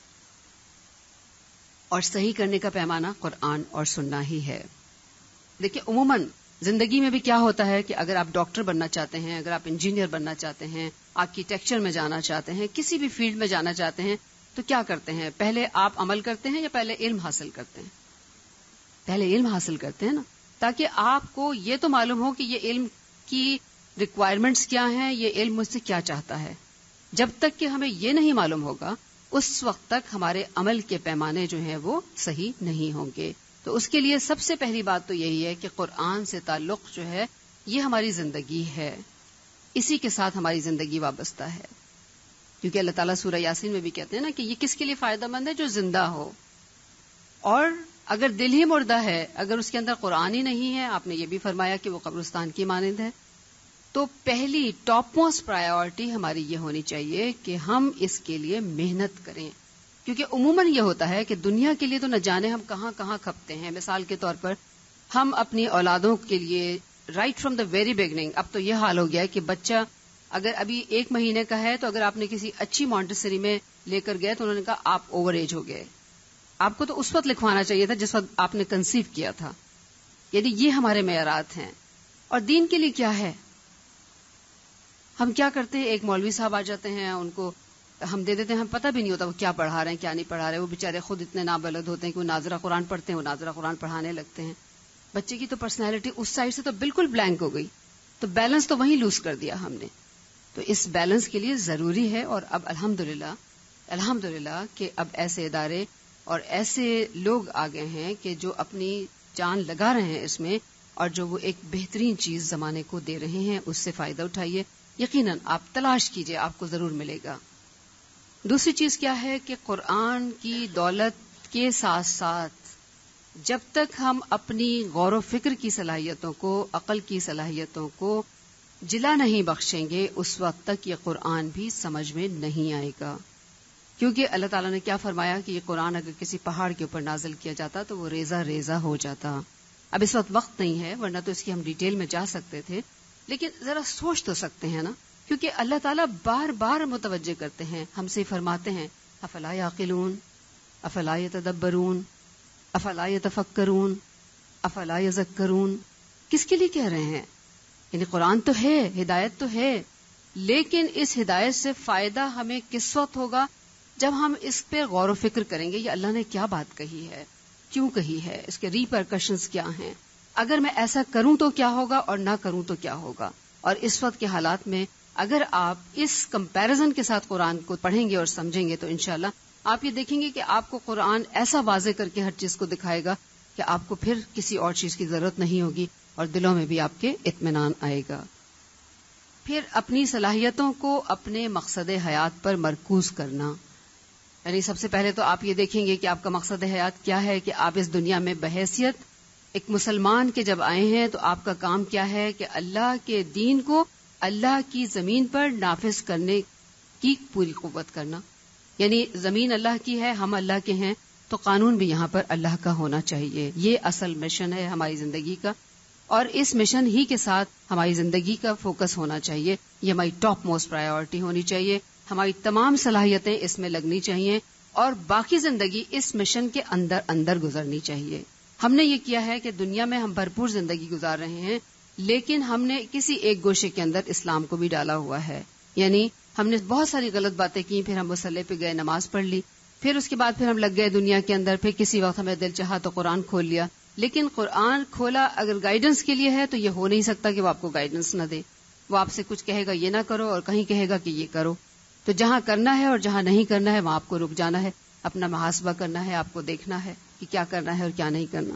اور صحیح کرنے کا پیمانہ قرآن اور سننا ہی ہے. دیکھیں عموماً زندگی میں بھی کیا ہوتا ہے کہ اگر آپ ڈاکٹر بننا چاہتے ہیں، اگر آپ انجینئر بننا چاہتے ہیں، آرکیٹیکچر میں جانا چاہتے ہیں، کسی بھی فیلڈ میں جانا چاہتے ہیں، تو کیا کرتے ہیں؟ پہلے آپ عمل کرتے ہیں یا پہلے علم حاصل کرتے ہیں؟ پہلے علم حاصل کرتے ہیں نا، تاکہ آپ کو یہ تو معلوم ہو کہ یہ علم کی ریکوائرمنٹس کیا ہیں، یہ علم مجھ سے کیا چاہتا ہے. جب تک کہ ہمیں یہ نہیں معلوم ہوگا اس وقت تک ہمارے عمل کے پیمانے جو ہیں وہ صحیح نہیں ہوں گے. تو اس کے لیے سب سے پہلی بات تو یہی ہے کہ قرآن سے تعلق جو ہے یہ ہماری زندگی ہے، اسی کے ساتھ ہماری زندگی وابستہ ہے. کیونکہ اللہ تعالیٰ سورہ یاسین میں بھی کہتے ہیں نا کہ یہ کس کے لیے فائدہ مند ہے؟ جو زندہ ہو. اور اگر دل ہی مردہ ہے، اگر اس کے اندر قرآن ہی نہیں ہے، آپ نے یہ بھی فرمایا کہ وہ قبرستان کی مانند ہے، تو پہلی ٹاپ موسٹ پرائیورٹی ہماری یہ ہونی چاہیے کہ ہم اس کے لیے محنت کریں. کیونکہ عموماً یہ ہوتا ہے کہ دنیا کے لیے تو نہ جانے ہم کہاں کہاں کھپتے ہیں. مثال کے طور پر ہم اپنی اولادوں کے لیے right from the very beginning, اب تو یہ حال ہو گیا ہے کہ بچہ اگر ابھی ایک مہینے کا ہے تو اگر آپ نے کسی اچھی مونٹیسری میں لے کر گئے تو انہوں نے کہا آپ اوور ایج ہو گئے. آپ کو تو اس وقت لکھوانا چاہیے تھا جس وقت آپ نے کنسیو کیا تھا. یعنی یہ ہمارے معیارات ہیں. اور دین کے لیے کیا ہے؟ ہم کیا کرتے ہیں؟ ایک مولوی صاحب آ جاتے ہیں، ان کو ہم دے دیتے ہیں، ہم پتہ بھی نہیں ہوتا وہ کیا پڑھا رہے ہیں کیا نہیں پڑھا رہے. وہ بیچارے خود اتنے نابلد ہوتے ہیں کہ وہ ناظرہ قرآن پڑھتے ہیں، وہ ناظرہ قرآن پڑھانے لگتے ہیں. بچے کی تو پرسنالٹی اس سائڈ سے تو بالکل بلینک ہو گئی، تو بیلنس تو وہیں لوز کر دیا ہم نے. تو اس بیلنس کے لیے ضروری ہے. اور اب الحمدللہ الحمدللہ کہ اب ایسے ادارے اور ایسے لوگ آ گئے ہیں کہ جو اپنی جان لگا رہے ہیں اس میں، اور جو وہ ایک بہترین چیز زمانے کو دے رہے ہیں، اس سے فائدہ اٹھائیے. یقیناً آپ تلاش کیجئے، آپ کو ضرور ملے گا. دوسری چیز کیا ہے کہ قرآن کی دولت کے ساتھ ساتھ جب تک ہم اپنی غور و فکر کی صلاحیتوں کو، عقل کی صلاحیتوں کو جلا نہیں بخشیں گے، اس وقت تک یہ قرآن بھی سمجھ میں نہیں آئے گا. کیونکہ اللہ تعالیٰ نے کیا فرمایا کہ یہ قرآن اگر کسی پہاڑ کے اوپر نازل کیا جاتا تو وہ ریزہ ریزہ ہو جاتا. اب اس وقت وقت نہیں ہے، ورنہ تو اس کی ہم ڈیٹیل میں جا سکتے تھے، لیکن ذرا سوچ تو سکتے ہیں نا. کیونکہ اللہ تعالیٰ بار بار متوجہ کرتے ہیں، ہم سے فرماتے ہیں افلا یعقلون، افلا یتدبرون، افلا یتفکرون، افلا یذکرون. کس کے لیے کہہ رہے ہیں؟ یعنی قرآن تو ہے، ہدایت تو ہے، لیکن اس ہدایت سے فائدہ ہمیں کس وقت ہوگا؟ جب ہم اس پہ غور و فکر کریں گے یہ اللہ نے کیا بات کہی ہے، کیوں کہی ہے، اس کے ریپرکشنز کیا ہیں، اگر میں ایسا کروں تو کیا ہوگا اور نہ کروں تو کیا ہوگا. اور اس وقت کے حالات میں اگر آپ اس کمپیریزن کے ساتھ قرآن کو پڑھیں گے اور سمجھیں گے تو انشاءاللہ آپ یہ دیکھیں گے کہ آپ کو قرآن ایسا واضح کر کے ہر چیز کو دکھائے گا کہ آپ کو پھر کسی اور چیز کی ضرورت نہیں ہوگی، اور دلوں میں بھی آپ کے اطمینان آئے گا. پھر اپنی صلاحیتوں کو اپنے مقصد حیات پر مرکوز کرنا. یعنی سب سے پہلے تو آپ یہ دیکھیں گے کہ آپ کا مقصد حیات کیا ہے، کہ آپ اس دنیا میں بحیثیت ایک مسلمان کے جب آئے ہیں تو آپ کا کام کیا ہے کہ اللہ کے دین کو اللہ کی زمین پر نافذ کرنے کی پوری قوت کرنا. یعنی زمین اللہ کی ہے، ہم اللہ کے ہیں، تو قانون بھی یہاں پر اللہ کا ہونا چاہیے. یہ اصل مشن ہے ہماری زندگی کا، اور اس مشن ہی کے ساتھ ہماری زندگی کا فوکس ہونا چاہیے. یہ ہماری ٹاپ موسٹ پرائیورٹی ہونی چاہیے. ہماری تمام صلاحیتیں اس میں لگنی چاہیے، اور باقی زندگی اس مشن کے اندر اندر گزرنی چاہیے. ہم نے یہ کیا ہے کہ دنیا میں ہم بھرپور زندگی گزار رہے ہیں، لیکن ہم نے کسی ایک گوشے کے اندر اسلام کو بھی ڈالا ہوا ہے. یعنی ہم نے بہت ساری غلط باتیں کی، پھر ہم مصلی پہ گئے، نماز پڑھ لی، پھر اس کے بعد پھر ہم لگ گئے دنیا کے اندر، پھر کسی وقت ہمیں دل چاہا تو قرآن کھول لیا. لیکن قرآن کھولا اگر گائیڈنس کے لیے ہے تو یہ ہو نہیں سکتا کہ وہ آپ کو گائیڈنس نہ دے. وہ آپ سے کچھ کہے گا یہ نہ کرو، اور کہیں کہے گا کہ یہ کرو. تو جہاں کرنا ہے اور جہاں نہیں کرنا ہے وہاں آپ کو رک جانا ہے، اپنا محاسبہ کرنا ہے، آپ کو دیکھنا ہے کہ کیا کرنا ہے اور کیا نہیں کرنا.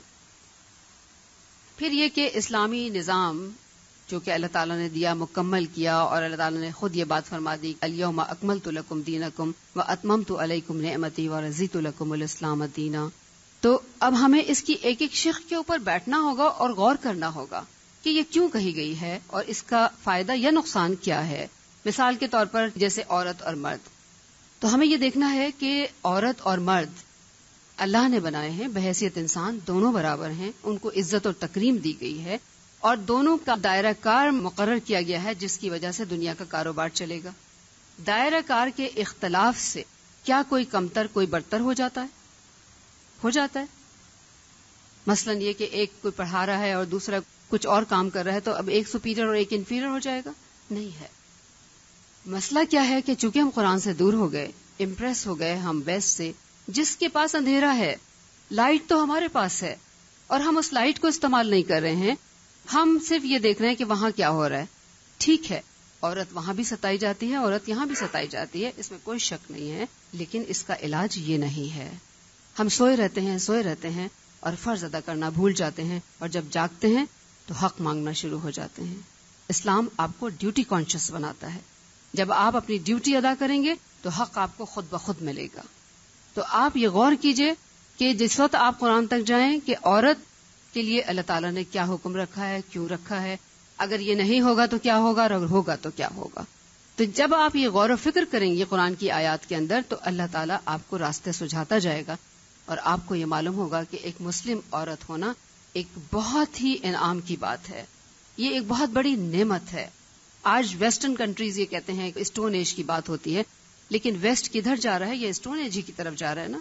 پھر یہ کہ اسلامی نظام جو کہ اللہ تعالیٰ نے دیا مکمل کیا، اور اللہ تعالیٰ نے خود یہ بات فرما دی الیوم اکملت لکم دینکم واتممت علیکم نعمتی ورضیت لکم الاسلام دینا. تو اب ہمیں اس کی ایک ایک شق کے اوپر بیٹھنا ہوگا اور غور کرنا ہوگا کہ یہ کیوں کہی گئی ہے اور اس کا فائدہ یا نقصان کیا ہے. مثال کے طور پر جیسے عورت اور مرد، تو ہمیں یہ دیکھنا ہے کہ عورت اور مرد اللہ نے بنائے ہیں بحیثیت انسان، دونوں برابر ہیں، ان کو عزت اور تکریم دی گئی ہے، اور دونوں کا دائرہ کار مقرر کیا گیا ہے جس کی وجہ سے دنیا کا کاروبار چلے گا. دائرہ کار کے اختلاف سے کیا کوئی کمتر کوئی برتر ہو جاتا ہے؟ ہو جاتا ہے. مثلا یہ کہ ایک کوئی پڑھا رہا ہے اور دوسرا کچھ اور کام کر رہا ہے، تو اب ایک سپیریئر اور ایک انفیریئر ہو جائے گا؟ نہیں ہے. مسئلہ کیا ہے کہ چونکہ ہم قرآن سے دور ہو گئے، امپریس ہو گئے ہم ویسٹ سے، جس کے پاس اندھیرا ہے، لائٹ تو ہمارے پاس ہے اور ہم اس لائٹ کو استعمال نہیں کر رہے ہیں. ہم صرف یہ دیکھ رہے ہیں کہ وہاں کیا ہو رہا ہے. ٹھیک ہے، عورت وہاں بھی ستائی جاتی ہے، عورت یہاں بھی ستائی جاتی ہے، اس میں کوئی شک نہیں ہے، لیکن اس کا علاج یہ نہیں ہے. ہم سوئے رہتے ہیں سوئے رہتے ہیں اور فرض ادا کرنا بھول جاتے ہیں، اور جب جاگتے ہیں تو حق مانگنا شروع ہو جاتے ہیں. اسلام آپ کو ڈیوٹی کانشیس بناتا ہے. جب آپ اپنی ڈیوٹی ادا کریں گے تو حق آپ کو خود بخود ملے گا. تو آپ یہ غور کیجئے کہ جس وقت آپ قرآن تک جائیں کہ عورت کے لیے اللہ تعالیٰ نے کیا حکم رکھا ہے، کیوں رکھا ہے، اگر یہ نہیں ہوگا تو کیا ہوگا، اور اگر ہوگا تو کیا ہوگا. تو جب آپ یہ غور و فکر کریں گے قرآن کی آیات کے اندر تو اللہ تعالیٰ آپ کو راستے سجھاتا جائے گا، اور آپ کو یہ معلوم ہوگا کہ ایک مسلم عورت ہونا ایک بہت ہی انعام کی بات ہے. یہ ایک بہت بڑی نعمت ہے. آج ویسٹرن کنٹریز یہ کہتے ہیں کہ اسٹون ایج کی بات ہوتی ہے، لیکن ویسٹ کدھر جا رہا ہے؟ یہ اسٹون ایج ہی کی طرف جا رہا ہے نا.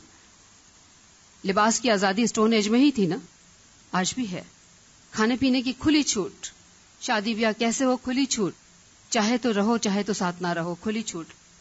لباس کی آزادی اسٹون ایج میں ہی تھی نا، آج بھی ہے. کھانے پینے کی کھلی چھوٹ، شادی بیاہ کیسے ہو، کھلی چھوٹ، چاہے تو رہو چاہے تو ساتھ نہ رہو، کھلی چھوٹ.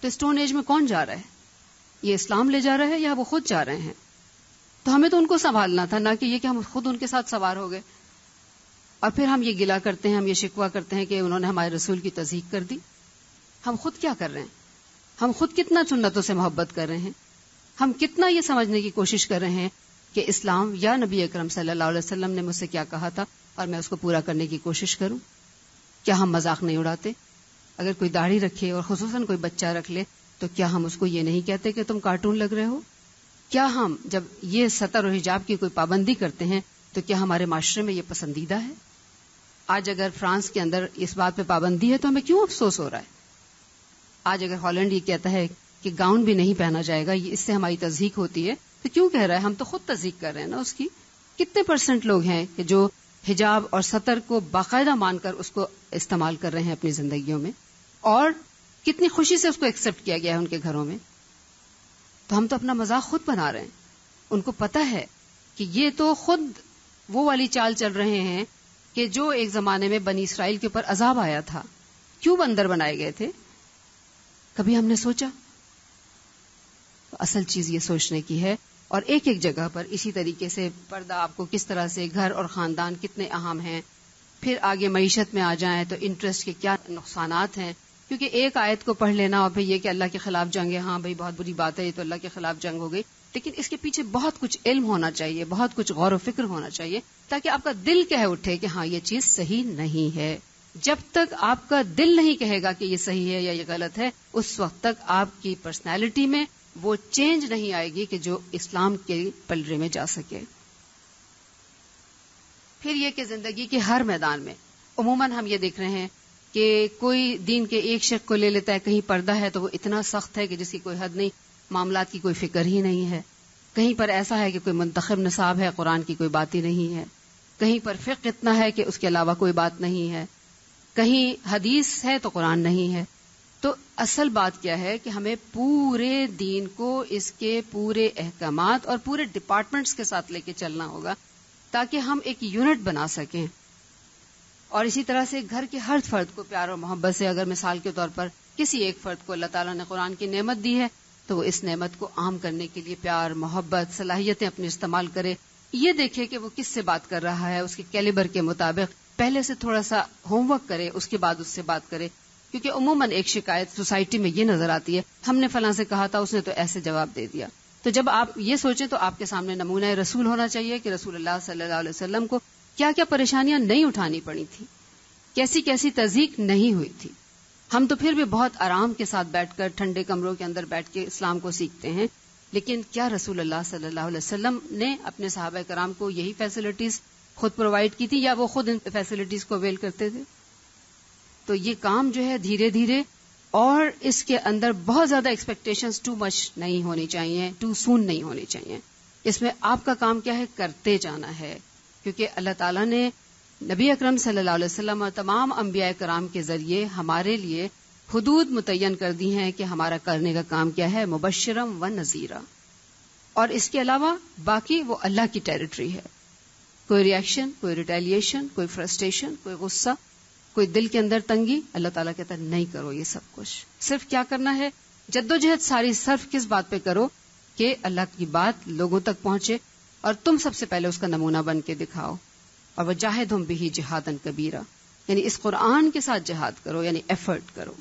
تو اسٹون ایج میں کون جا رہا ہے؟ یہ اسلام لے جا رہا ہے یا وہ خود جا رہے ہیں؟ تو ہمیں تو ان کو سنبھالنا تھا، نہ کہ یہ کہ ہم خود ان کے ساتھ سوار ہو گئے اور پھر ہم یہ گلا کرتے ہیں، ہم یہ شکوہ کرتے ہیں کہ انہوں نے ہمارے رسول کی تضحیق کر دی۔ ہم خود کیا کر رہے ہیں؟ ہم خود کتنا سنتوں سے محبت کر رہے ہیں؟ ہم کتنا یہ سمجھنے کی کوشش کر رہے ہیں کہ اسلام یا نبی اکرم صلی اللہ علیہ وسلم نے مجھ سے کیا کہا تھا اور میں اس کو پورا کرنے کی کوشش کروں؟ کیا ہم مذاق نہیں اڑاتے؟ اگر کوئی داڑھی رکھے اور خصوصاً کوئی بچہ رکھ لے تو کیا ہم اس کو یہ نہیں کہتے کہ تم کارٹون لگ رہے ہو؟ کیا ہم جب یہ ستر اور حجاب کی کوئی پابندی کرتے ہیں تو کیا ہمارے معاشرے میں یہ پسندیدہ ہے؟ آج اگر فرانس کے اندر اس بات پہ پابندی ہے تو ہمیں کیوں افسوس ہو رہا ہے؟ آج اگر ہالینڈ یہ کہتا ہے کہ گاؤن بھی نہیں پہنا جائے گا، اس سے ہماری تضحیق ہوتی ہے، تو کیوں کہہ رہا ہے؟ ہم تو خود تضحیق کر رہے ہیں نا اس کی۔ کتنے پرسنٹ لوگ ہیں کہ جو حجاب اور ستر کو باقاعدہ مان کر اس کو استعمال کر رہے ہیں اپنی زندگیوں میں، اور کتنی خوشی سے اس کو ایکسپٹ کیا گیا ہے ان کے گھروں میں؟ تو ہم تو اپنا مذاق خود بنا رہے ہیں۔ ان کو پتہ ہے کہ یہ تو خود وہ والی چال چل رہے ہیں کہ جو ایک زمانے میں بنی اسرائیل کے اوپر عذاب آیا تھا، کیوں بندر بنائے گئے تھے؟ کبھی ہم نے سوچا؟ تو اصل چیز یہ سوچنے کی ہے، اور ایک ایک جگہ پر اسی طریقے سے پردہ آپ کو کس طرح سے گھر اور خاندان کتنے اہم ہیں، پھر آگے معیشت میں آ جائیں تو انٹرسٹ کے کیا نقصانات ہیں، کیونکہ ایک آیت کو پڑھ لینا اور پھر یہ کہ اللہ کے خلاف جنگ ہے، ہاں بھائی بہت بری بات ہے، یہ تو اللہ کے خلاف جنگ ہو گئی، لیکن اس کے پیچھے بہت کچھ علم ہونا چاہیے، بہت کچھ غور و فکر ہونا چاہیے، تاکہ آپ کا دل کہہ اٹھے کہ ہاں یہ چیز صحیح نہیں ہے۔ جب تک آپ کا دل نہیں کہے گا کہ یہ صحیح ہے یا یہ غلط ہے، اس وقت تک آپ کی پرسنالٹی میں وہ چینج نہیں آئے گی کہ جو اسلام کے پلڑے میں جا سکے۔ پھر یہ کہ زندگی کے ہر میدان میں عموماً ہم یہ دیکھ رہے ہیں کہ کوئی دین کے ایک شق کو لے لیتا ہے، کہیں پردہ ہے تو وہ اتنا سخت ہے کہ جس کی کوئی حد نہیں، معاملات کی کوئی فکر ہی نہیں ہے، کہیں پر ایسا ہے کہ کوئی منتخب نصاب ہے، قرآن کی کوئی بات ہی نہیں ہے، کہیں پر فقہ اتنا ہے کہ اس کے علاوہ کوئی بات نہیں ہے، کہیں حدیث ہے تو قرآن نہیں ہے۔ تو اصل بات کیا ہے کہ ہمیں پورے دین کو اس کے پورے احکامات اور پورے ڈپارٹمنٹس کے ساتھ لے کے چلنا ہوگا تاکہ ہم ایک یونٹ بنا سکیں۔ اور اسی طرح سے گھر کے ہر فرد کو پیار اور محبت سے، اگر مثال کے طور پر کسی ایک فرد کو اللہ تعالیٰ نے قرآن کی نعمت دی ہے تو وہ اس نعمت کو عام کرنے کے لیے پیار، محبت، صلاحیتیں اپنے استعمال کرے، یہ دیکھے کہ وہ کس سے بات کر رہا ہے، اس کے کیلیبر کے مطابق پہلے سے تھوڑا سا ہوم ورک کرے، اس کے بعد اس سے بات کرے، کیونکہ عموماً ایک شکایت سوسائٹی میں یہ نظر آتی ہے، ہم نے فلاں سے کہا تھا، اس نے تو ایسے جواب دے دیا۔ تو جب آپ یہ سوچیں تو آپ کے سامنے نمونہ رسول ہونا چاہیے کہ رسول اللہ صلی اللہ علیہ وسلم کو کیا کیا پریشانیاں نہیں اٹھانی پڑی تھی، کیسی کیسی تضحیق نہیں ہوئی تھی۔ ہم تو پھر بھی بہت آرام کے ساتھ بیٹھ کر ٹھنڈے کمروں کے اندر بیٹھ کے اسلام کو سیکھتے ہیں، لیکن کیا رسول اللہ صلی اللہ علیہ وسلم نے اپنے صحابہ کرام کو یہی فیسلٹیز خود پرووائڈ کی تھی یا وہ خود ان فیسلٹیز کو اویل کرتے تھے؟ تو یہ کام جو ہے دھیرے دھیرے، اور اس کے اندر بہت زیادہ ایکسپیکٹیشنز ٹو مچ نہیں ہونی چاہیے، ٹو سون نہیں ہونی چاہیے۔ اس میں آپ کا کام کیا ہے؟ کرتے جانا ہے، کیونکہ اللہ تعالیٰ نے نبی اکرم صلی اللہ علیہ وسلم اور تمام انبیاء کرام کے ذریعے ہمارے لیے حدود متعین کر دی ہیں کہ ہمارا کرنے کا کام کیا ہے؟ مبشرم و نذیرا، اور اس کے علاوہ باقی وہ اللہ کی ٹیریٹری ہے۔ کوئی ریئیکشن، کوئی ریٹیلیشن، کوئی فرسٹریشن، کوئی غصہ، کوئی دل کے اندر تنگی، اللہ تعالیٰ کہتا ہے نہیں کرو یہ سب کچھ۔ صرف کیا کرنا ہے؟ جدوجہد ساری صرف کس بات پہ کرو کہ اللہ کی بات لوگوں تک پہنچے، اور تم سب سے پہلے اس کا نمونہ بن کے دکھاؤ، اور وجاہدہم بہ جہادا کبیرا، یعنی اس قرآن کے ساتھ جہاد کرو، یعنی ایفرٹ کرو۔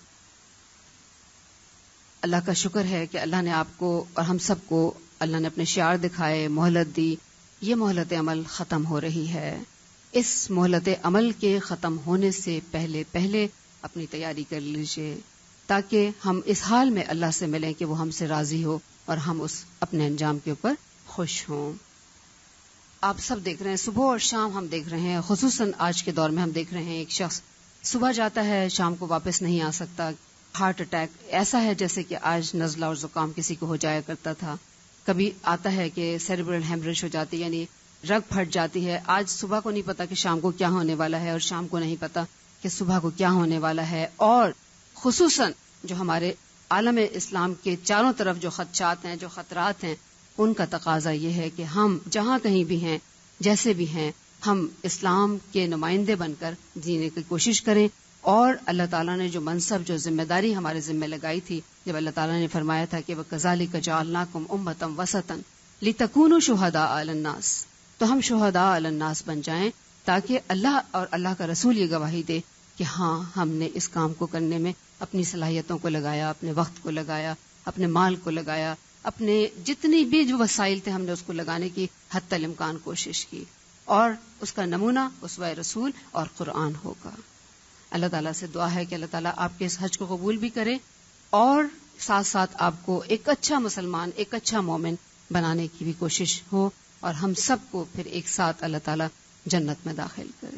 اللہ کا شکر ہے کہ اللہ نے آپ کو اور ہم سب کو اللہ نے اپنے شعار دکھائے، مہلت دی۔ یہ مہلت عمل ختم ہو رہی ہے، اس مہلت عمل کے ختم ہونے سے پہلے پہلے اپنی تیاری کر لیجئے تاکہ ہم اس حال میں اللہ سے ملیں کہ وہ ہم سے راضی ہو اور ہم اس اپنے انجام کے اوپر خوش ہوں۔ آپ سب دیکھ رہے ہیں، صبح اور شام ہم دیکھ رہے ہیں، خصوصاً آج کے دور میں ہم دیکھ رہے ہیں ایک شخص صبح جاتا ہے، شام کو واپس نہیں آ سکتا، ہارٹ اٹیک ایسا ہے جیسے کہ آج نزلہ اور زکام کسی کو ہو جایا کرتا تھا، کبھی آتا ہے کہ سیریبرل ہیمریج ہو جاتی ہے، یعنی رگ پھٹ جاتی ہے، آج صبح کو نہیں پتا کہ شام کو کیا ہونے والا ہے، اور شام کو نہیں پتا کہ صبح کو کیا ہونے والا ہے۔ اور خصوصاً جو ہمارے عالم اسلام کے چاروں طرف جو خدشات ہیں، جو خطرات ہیں، ان کا تقاضا یہ ہے کہ ہم جہاں کہیں بھی ہیں، جیسے بھی ہیں، ہم اسلام کے نمائندے بن کر جینے کی کوشش کریں، اور اللہ تعالیٰ نے جو منصب، جو ذمہ داری ہمارے ذمہ لگائی تھی، جب اللہ تعالیٰ نے فرمایا تھا کہ وَكَذَلِكَ جَعَلْنَاكُمْ أُمَّةً وَسَطًا لِتَكُونُوا شُهَدَاءَ عَلَى النَّاسِ، تو ہم شہداء علی الناس بن جائیں تاکہ اللہ اور اللہ کا رسول یہ گواہی دے کہ ہاں ہم نے اس کام کو کرنے میں اپنی صلاحیتوں کو لگایا، اپنے وقت کو لگایا، اپنے مال کو لگایا، اپنے جتنی بھی جو وسائل تھے ہم نے اس کو لگانے کی حتی الامکان کوشش کی، اور اس کا نمونہ اسوہ رسول اور قرآن ہوگا۔ اللہ تعالیٰ سے دعا ہے کہ اللہ تعالیٰ آپ کے اس حج کو قبول بھی کرے اور ساتھ ساتھ آپ کو ایک اچھا مسلمان، ایک اچھا مومن بنانے کی بھی کوشش ہو، اور ہم سب کو پھر ایک ساتھ اللہ تعالیٰ جنت میں داخل کرے۔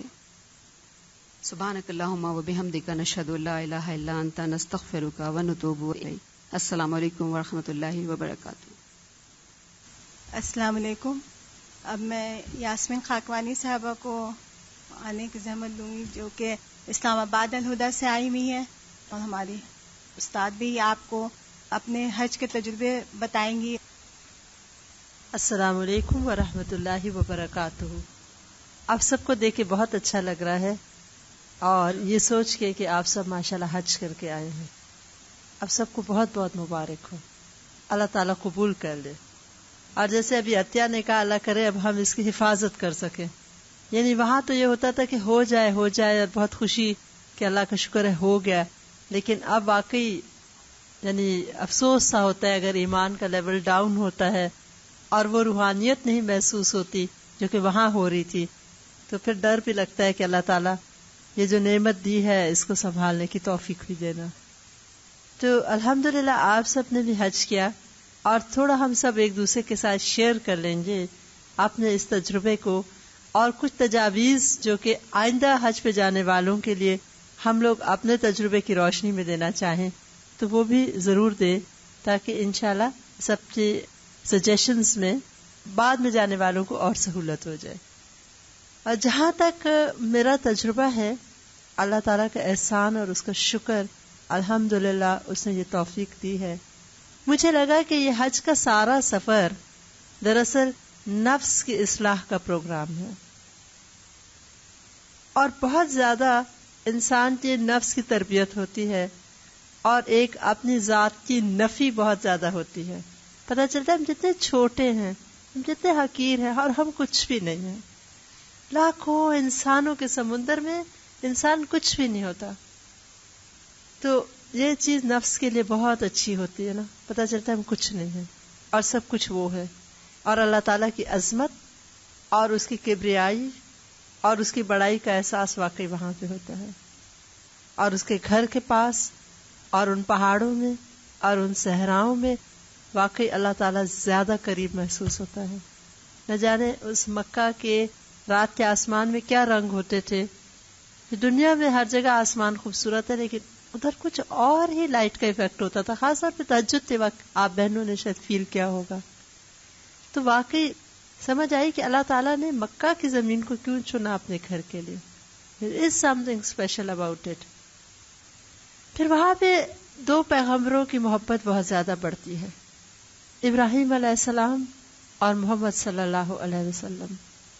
سبحانک اللہم و بحمدک نشہد ان لا الہ الا انت نستغفرک و نتوب الیک۔ السلام علیکم ورحمۃ اللہ وبرکاتہ۔ السلام علیکم۔ اب میں یاسمین خاکوانی صاحبہ کو آنے کی زحمت دوں گی، جو کہ اسلام آباد الہدیٰ سے آئی ہوئی ہیں، اور ہماری استاد بھی آپ کو اپنے حج کے تجربے بتائیں گی۔ السلام علیکم ورحمۃ اللہ وبرکاتہ۔ آپ سب کو دیکھ کے بہت اچھا لگ رہا ہے، اور یہ سوچ کے کہ آپ سب ماشاءاللہ حج کر کے آئے ہیں، آپ سب کو بہت بہت مبارک ہو، اللہ تعالیٰ قبول کر لے۔ اور جیسے ابھی عطیہ نے کہا، اللہ کرے اب ہم اس کی حفاظت کر سکیں۔ یعنی وہاں تو یہ ہوتا تھا کہ ہو جائے ہو جائے اور بہت خوشی کہ اللہ کا شکر ہے ہو گیا، لیکن اب واقعی یعنی افسوس سا ہوتا ہے اگر ایمان کا لیول ڈاؤن ہوتا ہے اور وہ روحانیت نہیں محسوس ہوتی جو کہ وہاں ہو رہی تھی، تو پھر ڈر بھی لگتا ہے کہ اللہ تعالیٰ یہ جو نعمت دی ہے اس کو سنبھالنے کی توفیق بھی دینا۔ تو الحمدللہ آپ سب نے بھی حج کیا، اور تھوڑا ہم سب ایک دوسرے کے ساتھ شیئر کر لیں گے اپنے اس تجربے کو، اور کچھ تجاویز جو کہ آئندہ حج پہ جانے والوں کے لیے ہم لوگ اپنے تجربے کی روشنی میں دینا چاہیں تو وہ بھی ضرور دیں، تاکہ انشاءاللہ سب کے سجیشنز میں بعد میں جانے والوں کو اور سہولت ہو جائے۔ اور جہاں تک میرا تجربہ ہے، اللہ تعالیٰ کا احسان اور اس کا شکر، الحمدللہ اس نے یہ توفیق دی ہے۔ مجھے لگا کہ یہ حج کا سارا سفر دراصل نفس کی اصلاح کا پروگرام ہے، اور بہت زیادہ انسان کے نفس کی تربیت ہوتی ہے، اور ایک اپنی ذات کی نفی بہت زیادہ ہوتی ہے۔ پتہ چلتا ہے ہم جتنے چھوٹے ہیں، ہم جتنے حقیر ہیں، اور ہم کچھ بھی نہیں ہیں۔ لاکھوں انسانوں کے سمندر میں انسان کچھ بھی نہیں ہوتا۔ تو یہ چیز نفس کے لیے بہت اچھی ہوتی ہے نا، پتہ چلتا ہے ہم کچھ نہیں ہیں اور سب کچھ وہ ہے، اور اللہ تعالیٰ کی عظمت اور اس کی کبریائی اور اس کی بڑائی کا احساس واقعی وہاں پہ ہوتا ہے، اور اس کے گھر کے پاس اور ان پہاڑوں میں اور ان صحراؤں میں واقعی اللہ تعالیٰ زیادہ قریب محسوس ہوتا ہے۔ نہ جانے اس مکہ کے رات کے آسمان میں کیا رنگ ہوتے تھے۔ دنیا میں ہر جگہ آسمان خوبصورت ہے، لیکن ادھر کچھ اور ہی لائٹ کا ایفیکٹ ہوتا تھا، خاص طور پہ تہجد کے وقت آپ بہنوں نے شاید فیل کیا ہوگا۔ تو واقعی سمجھ آئی کہ اللہ تعالیٰ نے مکہ کی زمین کو کیوں چنا اپنے گھر کے لیے۔ There is something special about it۔ پھر وہاں پہ دو پیغمبروں کی محبت بہت زیادہ بڑھتی ہے، ابراہیم علیہ السلام اور محمد صلی اللہ علیہ وسلم۔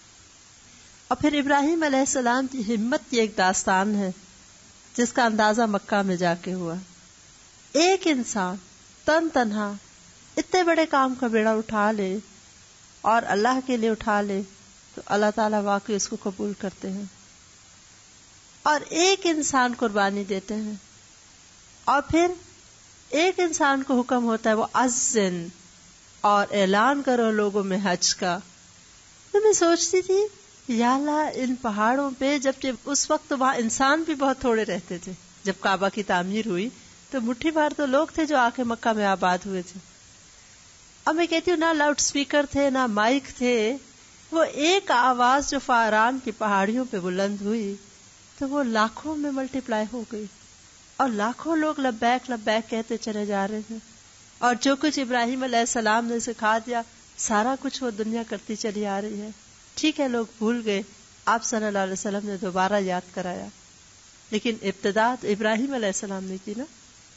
اور پھر ابراہیم علیہ السلام کی ہمت کی ایک داستان ہے جس کا اندازہ مکہ میں جا کے ہوا۔ ایک انسان تن تنہا اتنے بڑے کام کا بیڑا اٹھا لے اور اللہ کے لیے اٹھا لے تو اللہ تعالیٰ واقعی اس کو قبول کرتے ہیں، اور ایک انسان قربانی دیتے ہیں، اور پھر ایک انسان کو حکم ہوتا ہے وہ اذن اور اعلان کرو لوگوں میں حج کا۔ تو میں سوچتی تھی یا اللہ، ان پہاڑوں پہ جب جب اس وقت تو وہاں انسان بھی بہت تھوڑے رہتے تھے، جب کعبہ کی تعمیر ہوئی تو مٹھی بھر تو لوگ تھے جو آ کے مکہ میں آباد ہوئے تھے۔ اب میں کہتی ہوں نہ لاؤڈ سپیکر تھے نہ مائک تھے، وہ ایک آواز جو فاران کی پہاڑیوں پہ بلند ہوئی تو وہ لاکھوں میں ملٹی پلائی ہو گئی، اور لاکھوں لوگ لبیک لبیک کہتے چلے جا رہے تھے، اور جو کچھ ابراہیم علیہ السلام نے سکھا دیا سارا کچھ وہ دنیا کرتی چلی آ رہی ہے۔ ٹھیک ہے لوگ بھول گئے، آپ صلی اللہ علیہ وسلم نے دوبارہ یاد کرایا، لیکن ابتدا تو ابراہیم علیہ السلام نے کی نا۔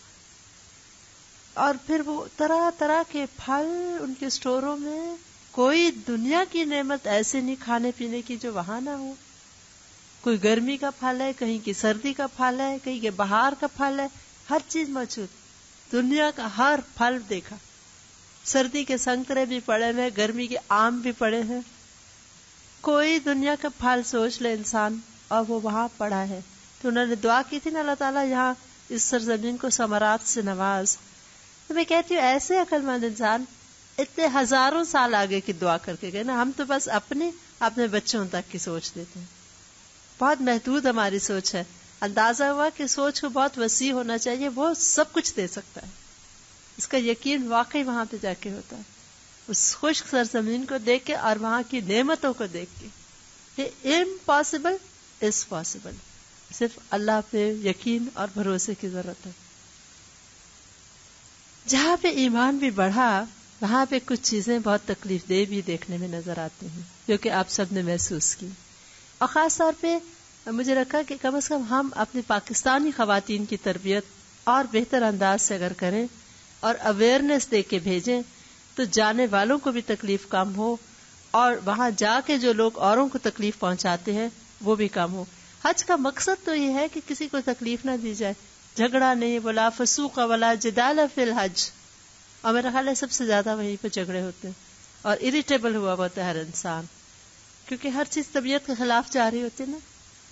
اور پھر وہ طرح طرح کے پھل ان کے سٹوروں میں، کوئی دنیا کی نعمت ایسے نہیں کھانے پینے کی جو وہاں نہ ہو، کوئی گرمی کا پھل ہے، کہیں کی سردی کا پھل ہے، کہیں کے بہار کا پھل ہے، ہر چیز موجود. دنیا کا ہر پھل دیکھا. سردی کے سنترے بھی پڑے ہوئے، گرمی کے آم بھی پڑے ہیں. کوئی دنیا کا پھل سوچ لے انسان اور وہ وہاں پڑا ہے. تو انہوں نے دعا کی تھی نا اللہ تعالیٰ یہاں اس سرزمین کو ثمرات سے نواز. تو میں کہتی ہوں ایسے عقل مند انسان اتنے ہزاروں سال آگے کی دعا کر کے گئے نا. ہم تو بس اپنے اپنے بچوں تک کی سوچ دیتے ہیں. بہت محدود ہماری سوچ ہے. اندازہ ہوا کہ سوچ کو بہت وسیع ہونا چاہیے. وہ سب کچھ دے سکتا ہے. اس کا یقین واقعی وہاں پہ جا کے ہوتا ہے، اس خشک سرزمین کو دیکھ کے اور وہاں کی نعمتوں کو دیکھ کے. یہ امپاسبل از پاسبل. صرف اللہ پہ یقین اور بھروسے کی ضرورت ہے. جہاں پہ ایمان بھی بڑھا وہاں پہ کچھ چیزیں بہت تکلیف دہ بھی دیکھنے میں نظر آتی ہیں جو کہ آپ سب نے محسوس کی. اور خاص طور پہ مجھے رکھا کہ کم از کم ہم اپنی پاکستانی خواتین کی تربیت اور بہتر انداز سے اگر کریں اور اویئرنیس دے کے بھیجیں تو جانے والوں کو بھی تکلیف کم ہو اور وہاں جا کے جو لوگ اوروں کو تکلیف پہنچاتے ہیں وہ بھی کم ہو. حج کا مقصد تو یہ ہے کہ کسی کو تکلیف نہ دی جائے. جھگڑا نہیں، ولا فسوق ولا جدال فی الحج. اور میرا خیال ہے سب سے زیادہ وہیں پہ جھگڑے ہوتے ہیں اور اریٹیبل ہوا ہوتا ہے ہر انسان، کیونکہ ہر چیز طبیعت کے خلاف جا رہی ہوتی ہے نا.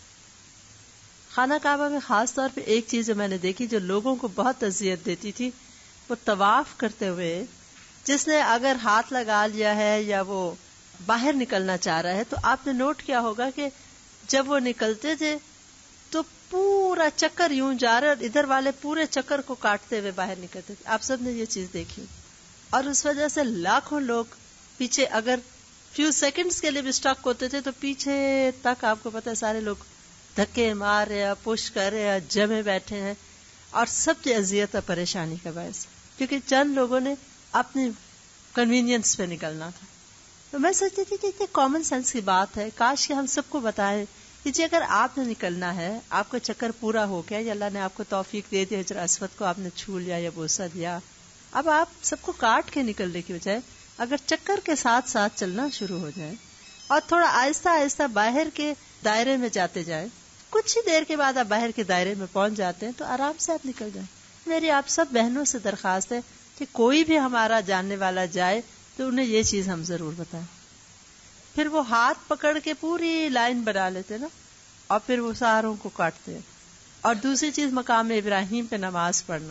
خانہ کعبہ میں خاص طور پہ ایک چیز جو میں نے دیکھی جو لوگوں کو بہت اذیت دیتی تھی، وہ طواف کرتے ہوئے جس نے اگر ہاتھ لگا لیا ہے یا وہ باہر نکلنا چاہ رہا ہے تو آپ نے نوٹ کیا ہوگا کہ جب وہ نکلتے تھے تو پورا چکر یوں جا رہے اور ادھر والے پورے چکر کو کاٹتے ہوئے باہر نکلتے تھے. آپ سب نے یہ چیز دیکھی اور اس وجہ سے لاکھوں لوگ پیچھے اگر فیو سیکنڈز کے لیے بھی اسٹک ہوتے تھے تو پیچھے تک آپ کو پتا ہے سارے لوگ دھکے مار رہے ہیں، پش کر رہے ہیں، جمے بیٹھے ہیں اور سب کی اذیت اور پریشانی کا باعث کیونکہ چند لوگوں نے اپنی کنوینئنس پہ نکلنا تھا. تو میں سوچتی تھی کہ یہ کامن سینس کی بات ہے، کاش کہ ہم سب کو بتائیں کہ جی اگر آپ نے نکلنا ہے، آپ کا چکر پورا ہو گیا یا اللہ نے آپ کو توفیق دے دی، حجر اسود کو آپ نے چھو لیا یا بوسہ دیا، اب آپ سب کو کاٹ کے نکلنے کی بجائے اگر چکر کے ساتھ ساتھ چلنا شروع ہو جائے اور تھوڑا آہستہ آہستہ باہر کے دائرے میں جاتے جائیں، کچھ ہی دیر کے بعد آپ باہر کے دائرے میں پہنچ جاتے ہیں تو آرام سے آپ نکل جائیں. میری آپ سب بہنوں سے درخواست ہے کہ کوئی بھی ہمارا جاننے والا جائے تو انہیں یہ چیز ہم ضرور بتائیں. پھر وہ ہاتھ پکڑ کے پوری لائن بنا لیتے نا اور پھر وہ ساروں کو کاٹتے ہیں. اور دوسری چیز مقام ابراہیم پہ نماز پڑھنا،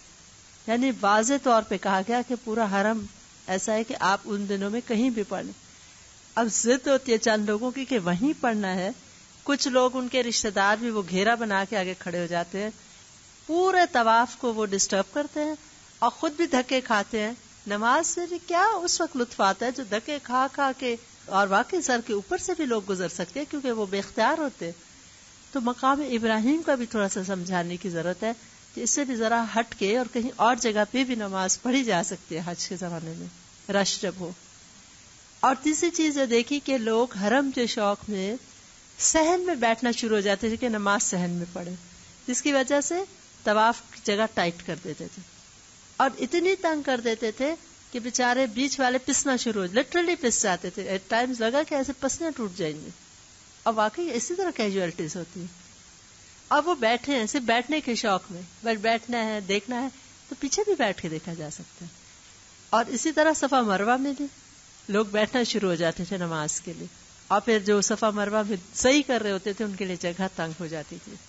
یعنی واضح طور پہ کہا گیا کہ پورا حرم ایسا ہے کہ آپ ان دنوں میں کہیں بھی پڑھ لیں. اب ضد ہوتی ہے چند لوگوں کی کہ وہیں پڑھنا ہے. کچھ لوگ ان کے رشتہ دار بھی وہ گھیرا بنا کے آگے کھڑے ہو جاتے ہیں، پورے طواف کو وہ ڈسٹرب کرتے ہیں اور خود بھی دھکے کھاتے ہیں. نماز سے بھی کیا اس وقت لطف آتا ہے جو دھکے کھا کھا کے، اور واقعی سر کے اوپر سے بھی لوگ گزر سکتے ہیں کیونکہ وہ بے اختیار ہوتے. تو مقام ابراہیم کا بھی تھوڑا سا سمجھانے کی ضرورت ہے کہ اس سے بھی ذرا ہٹ کے اور کہیں اور جگہ پہ بھی نماز پڑھی جا سکتی ہے حج کے زمانے میں، رش جب ہو. اور تیسری چیز جو دیکھی کہ لوگ حرم کے شوق میں صحن میں بیٹھنا شروع ہو جاتے تھے کہ نماز صحن میں پڑھے، جس کی وجہ سے طواف کی جگہ ٹائٹ کر دیتے تھے اور اتنی تنگ کر دیتے تھے کہ بیچارے بیچ والے پسنا شروع ہو، لٹرلی پس جاتے تھے. ایٹ ٹائمز لگا کہ ایسے پسنے ٹوٹ جائیں گے اور واقعی اسی طرح کیجویلٹیز ہوتی ہیں. اب وہ بیٹھے ہیں صرف بیٹھنے کے شوق میں، بس بیٹھنا ہے دیکھنا ہے تو پیچھے بھی بیٹھ کے دیکھا جا سکتا ہے. اور اسی طرح صفا مروہ میں بھی لوگ بیٹھنا شروع ہو جاتے تھے نماز کے لیے اور پھر جو صفا مروہ میں صحیح کر رہے ہوتے تھے ان کے لیے جگہ تنگ ہو جاتی تھی.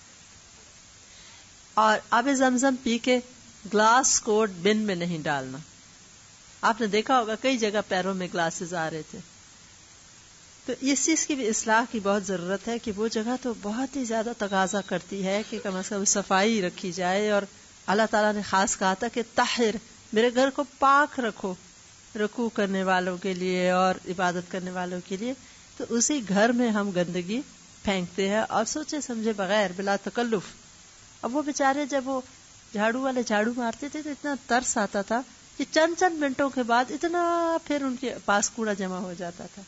اور آب زمزم پی کے گلاس کوٹ بن میں نہیں ڈالنا. آپ نے دیکھا ہوگا کئی جگہ پیروں میں گلاسز آ رہے تھے. تو اس چیز کی بھی اصلاح کی بہت ضرورت ہے کہ وہ جگہ تو بہت ہی زیادہ تقاضا کرتی ہے کہ کم از کم صفائی رکھی جائے. اور اللہ تعالیٰ نے خاص کہا تھا کہ طاہر، میرے گھر کو پاک رکھو رکوع کرنے والوں کے لیے اور عبادت کرنے والوں کے لیے. تو اسی گھر میں ہم گندگی پھینکتے ہیں اور سوچے سمجھے بغیر بلا تکلف. اب وہ بیچارے جب وہ جھاڑو والے جھاڑو مارتے تھے تو اتنا ترس آتا تھا کہ چند چند منٹوں کے بعد اتنا پھر ان کے پاس کوڑا جمع ہو جاتا تھا.